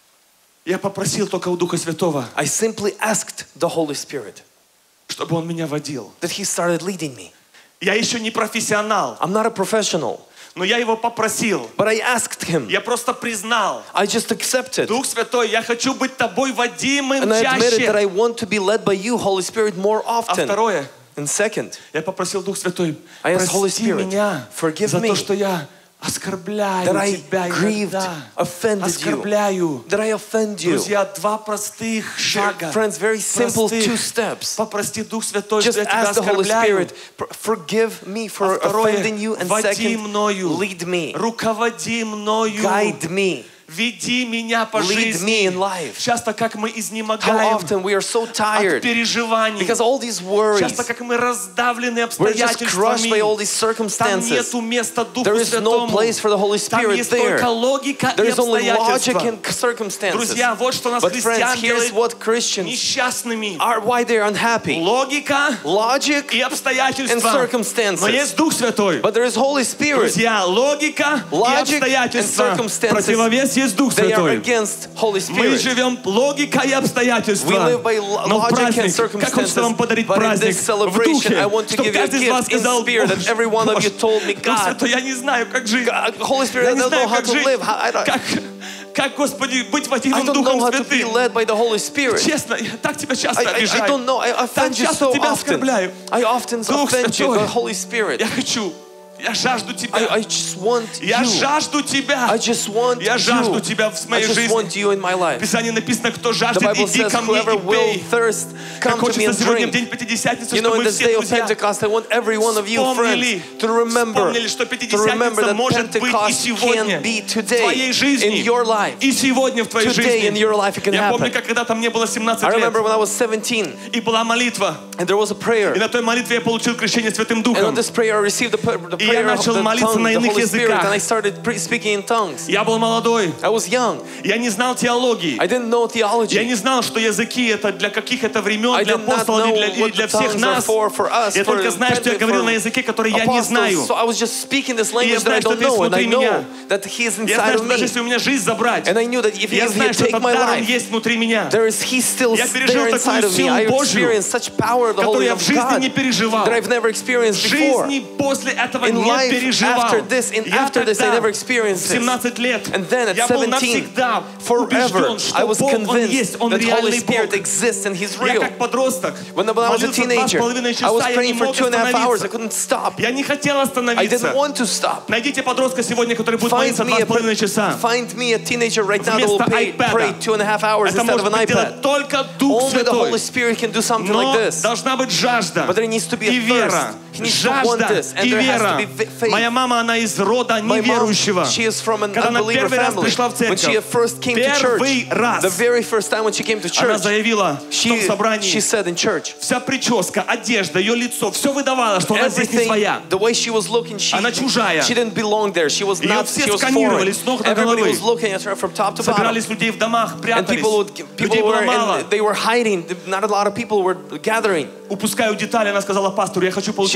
Я попросил только у Духа Святого, I simply asked the Holy Spirit чтобы Он меня водил. that He started leading me. Я еще не профессионал, I'm not a professional, но я Его попросил. but I asked Him. Я просто признал. I just accepted. Дух Святой, я хочу быть Тобой водимым And I admitted that I чаще. want to be led by you, Holy Spirit, more А often. второе, And second, я попросил Дух Святой, I asked Holy прости Spirit, меня forgive за me то, что я оскорбляю that I Тебя grieved, иногда. offended you, Оскорбляю. that I offend you. Друзья, два простых шага. Friends, very simple Простых. two steps. Попрости Дух Святой, Just что я Тебя ask the Holy оскорбляю. Spirit, "Pr- forgive me А for второе, offending you. And води second, мною, lead me, руководи мною, guide me, веди меня по lead me жизни. in life. Часто как мы How изнемогаем often we are so от tired переживаний. because all these worries, Часто как мы раздавлены we're just crushed by all обстоятельствами. these Там circumstances. нету места Духу There is no Святому. place for the Holy Там Spirit есть there. только логика и There is only logic обстоятельства. and circumstances. Друзья, вот что нас But friends, христиан here's делает what Christians несчастными. are, why they're unhappy. Логика Logic и and обстоятельства. circumstances. Но есть Дух Святой. But there is Holy Spirit. Друзья, логика и Logic and обстоятельства. circumstances. Противовес есть Дух They are Святой. against Holy Мы Spirit. живем логика и обстоятельства. We live by lo- Но в logic and праздник, как хочется вам circumstances. подарить But in праздник this в celebration, духе, I want to чтобы give you a каждый из вас gift in сказал, spirit that every one of you told me, Дух God, Святой, я не знаю, как жить. God, Holy Spirit, Я I не don't know знаю, how как to жить. live. How- I don't- Как, как, Господи, быть I водимым don't know Духом how to be Святым. led by the Holy Spirit. Честно, я так тебя часто I, I, I обижаю. don't know. I Так offend you часто so тебя often. оскорбляю. I often Дух offend you, Святой. the Holy Spirit. Я хочу, я жажду I, Тебя. I just want Я you. жажду Тебя. I just want Я жажду you. Тебя в I моей just жизни. want you in my В life. Писании написано, кто The жаждет, Bible иди says, ко мне whoever и will пей. thirst, Как come to me хочется and сегодня в drink. день Пятидесятницы, You know, чтобы in this все day of друзья Pentecost, I want every one of you, вспомнили, friends, to remember, вспомнили, что to remember Пятидесятница that может быть и Pentecost сегодня can be в today твоей жизни, in your life. и сегодня в твоей Today in жизни. your life it can Я помню, happen. как когда-то мне было семнадцать I лет, remember when I was seventeen, и была молитва, and there was a prayer. и на той молитве я получил крещение Святым And on Духом. this prayer, I received the, p- the И я prayer of начал the молиться tongue, на the иных Holy Spirit, языках. and I started pre- speaking in tongues. Я был молодой, I was young. я не знал теологии. I didn't know theology. Я не знал, что языки это для каких это времен, I для did not апостолов know или для, или what для the всех tongues are нас. for, for us, Я for только знаю, что я Pente- говорил for на языке, который я не apostles. знаю. So I was just speaking this И я language that I знаю, что don't ты know, and I внутри меня. know that He is Я inside знаю, of что даже me. если у меня жизнь забрать, And I knew that if He, я if he знаю, had что taken этот my дар, он life, есть внутри меня. there is He's still Я пережил there такую inside of me. силу I Божью, experienced such power of the которую Holy я of в жизни не God переживал. that I've never experienced В before. жизни после этого In не life, переживал. after this, in Я after this, I тогда, never в experienced this. семнадцать лет, And then at я был seventeen, навсегда forever, убежден, что I was Бог, Он есть, convinced Он that Holy реальный Spirit Бог. exists and He's Я real. как подросток When I was a молился два с teenager, половиной I часа, was я не praying for мог two and a half hours. I остановиться. couldn't stop. Я не хотел I остановиться. didn't want to stop. Найдите подростка сегодня, который будет Find молиться me, два с a, половиной часа. find me a teenager right now that will Вместо pay, iPad. pray two and a half hours Это instead of может an быть делать iPad. только Дух Only the Святой. Holy Spirit can do something Но like this. должна быть жажда But there needs to be и a вера. thirst. He needs to want Жажда this, and и there has to вера. be fa- faith. Моя мама, она из рода My mom, неверующего. she is from an Когда она unbeliever первый раз family. пришла в When she церковь, first came to church, первый раз the very first time when she came to она church, заявила в том she, she собрании, said in church, вся прическа, одежда, ее лицо, все выдавало, что она здесь не everything, своя. the way she was looking, she, Она чужая. she didn't belong there. She was Ее not, все she was сканировали foreign. с ног до Everybody головы. was looking at her from top to bottom. Собирались людей в домах, And прятались. people would, Людей people было were, мало. and they were hiding. Not a lot of people were gathering. Упускаю детали, она сказала пастору, я хочу She, получить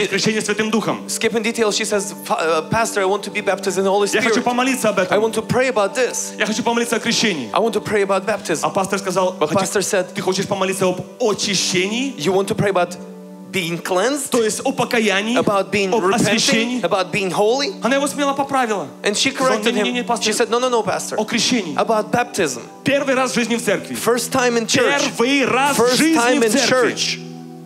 крещение Святым Духом. Skipping details, she says, "Uh, Pastor, I want to be baptized in the Holy Я хочу Spirit. помолиться об I этом. want to pray about this. Я хочу помолиться о крещении. I want to pray about baptism." А пастор сказал, But pastor said, ты хочешь помолиться об очищении, "You want to pray about being cleansed, то есть о покаянии, about being об repenting, освящении. about being holy?" Она его смело поправила. And she Сказала, corrected «Не, не, не, him. пастор, She said, "No, no, no, Pastor. о крещении. About baptism. Первый раз в жизни в церкви. First time in church. Первый раз в First жизни time в in церкви. church."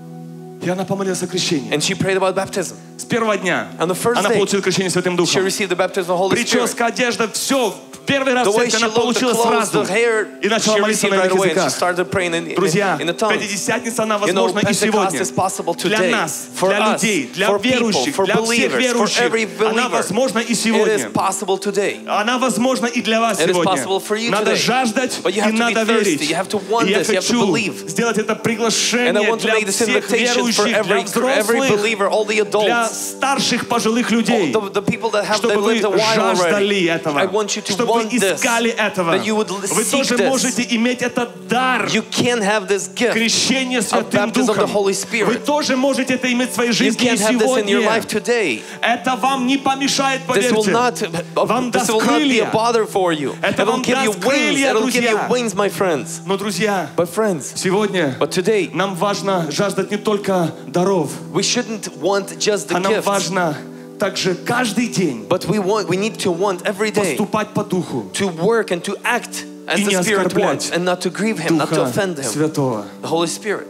И она помолилась о крещении. And she prayed about baptism. С первого дня On the first она day, получила крещение Святым She Духом. received the baptism of the Holy Spirit. Прическа, одежда, все. Первый раз The в way церкви she она looked, the получила clothes, сразу. the hair, И начала she молиться received на right иных away. And she языках. started praying in, in, Друзья, in the tongues. Пятидесятница, она You know, возможна и Pentecost сегодня. is possible Для today. нас, For для us, людей, для for people, верующих, for для всех believers, for верующих. every Она believer. возможна и It is сегодня. possible today. Она возможна и для вас It is сегодня. possible for you Надо today. жаждать But you и have to be надо thirsty. верить. You have to want И я this. You have to хочу believe. сделать это And I приглашение want to для make this всех invitation for верующих, для every, for every взрослых, believer, all the для adults, старших пожилых людей. the, the people that have Чтобы that вы lived a while already. жаждали этого, I want you to чтобы вы want this. искали этого. That you would Вы seek тоже this. можете иметь этот дар You can have this gift крещения of Святым baptism of the Духом. Holy Spirit. Вы тоже можете это иметь в своей You жизни can и have this in your life сегодня. today. Это вам не помешает, This will поверьте. not, Вам this даст will not be a крылья. bother for you. Это It will вам give you даст wings. крылья, It will give you друзья. wings, my friends. Но, друзья, But friends, сегодня but today, нам важно жаждать не только даров, we shouldn't want just the а нам gifts, важно также каждый день but we want, we need to want every day поступать по духу to work and to act as И the не Spirit оскорблять wants, and not to grieve Him, not to Духа offend Him, Святого. the Holy Spirit.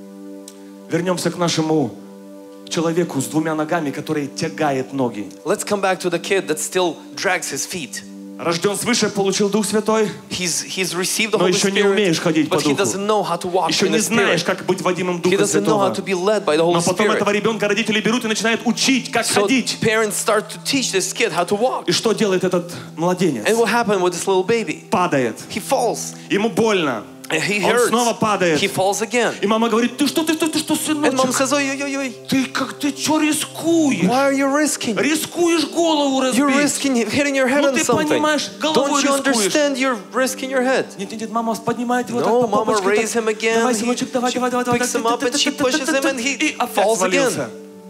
Вернемся к нашему человеку с двумя ногами, который тягает ноги. Let's come back to the kid that still drags his feet. Рожден свыше, получил Дух Святой, He's, he's received the но Holy еще не умеешь Spirit, ходить по but he духу. doesn't know how to walk Еще in не the знаешь, Spirit. как быть водимым He Духом doesn't know how Святого. to be led by the Holy Но потом этого Spirit. ребенка родители берут и начинают учить, как So ходить. parents start to teach this kid how to walk. И что делает этот младенец? And what happened with this little baby? Падает. He falls. Ему больно. And he Он hurts. снова падает. He falls again. И мама говорит, ты что, ты, ты, ты что, And mom сыночек? says, oi, oi, oi, oi. Ты как, ты что рискуешь? Why are you risking? Рискуешь голову You're разбить. risking hitting your head Ну on ты something. понимаешь, головой Don't you рискуешь. understand you're risking your head? Нет, нет, нет, мама поднимает его No, так по mama попочке, raise так. him again. Давай, He- сыночек, давай, she давай, давай, давай. picks him up and she pushes him and he И опять falls again. свалился.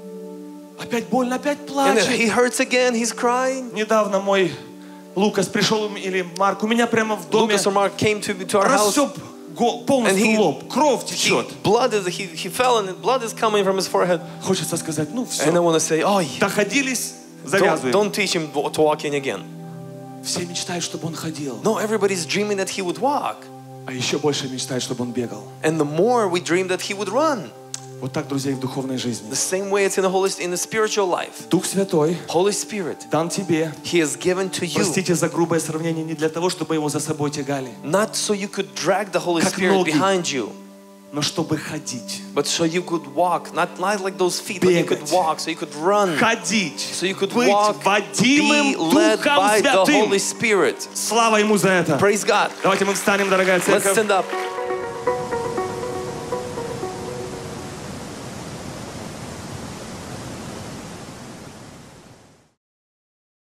Опять больно, опять And then he плачет. hurts again. He's crying. Недавно мой Лукас пришел, или Марк, у меня прямо в доме Lucas or Mark came to, to our house. рассек го- полностью And he- лоб, кровь He, течет. blood is he, he fell and blood is coming from his forehead. Хочется сказать, ну And I все, want to say, oh, доходились, don't, завязываем. don't teach him to walk in again. Все мечтают, чтобы он ходил, No, everybody's dreaming that he would walk. а еще больше мечтают, чтобы он бегал. And the more we dream that he would run. Вот так, друзья, и в духовной жизни. The same way it's in the Holy, in the spiritual life. Дух Святой Holy Spirit, дан тебе. He is given to you. Простите за грубое сравнение, не для того, чтобы его за собой тягали, Not so you could drag the Holy Как Spirit ноги. behind you, но чтобы ходить. but so you could walk. Not, not like those feet, but you could Бегать. walk, so you could run. Ходить. So you could Быть walk, водимым be led Духом by the Святым. Holy Spirit. Слава Ему за это. Praise God. Давайте мы встанем, дорогая Let's церковь. stand up.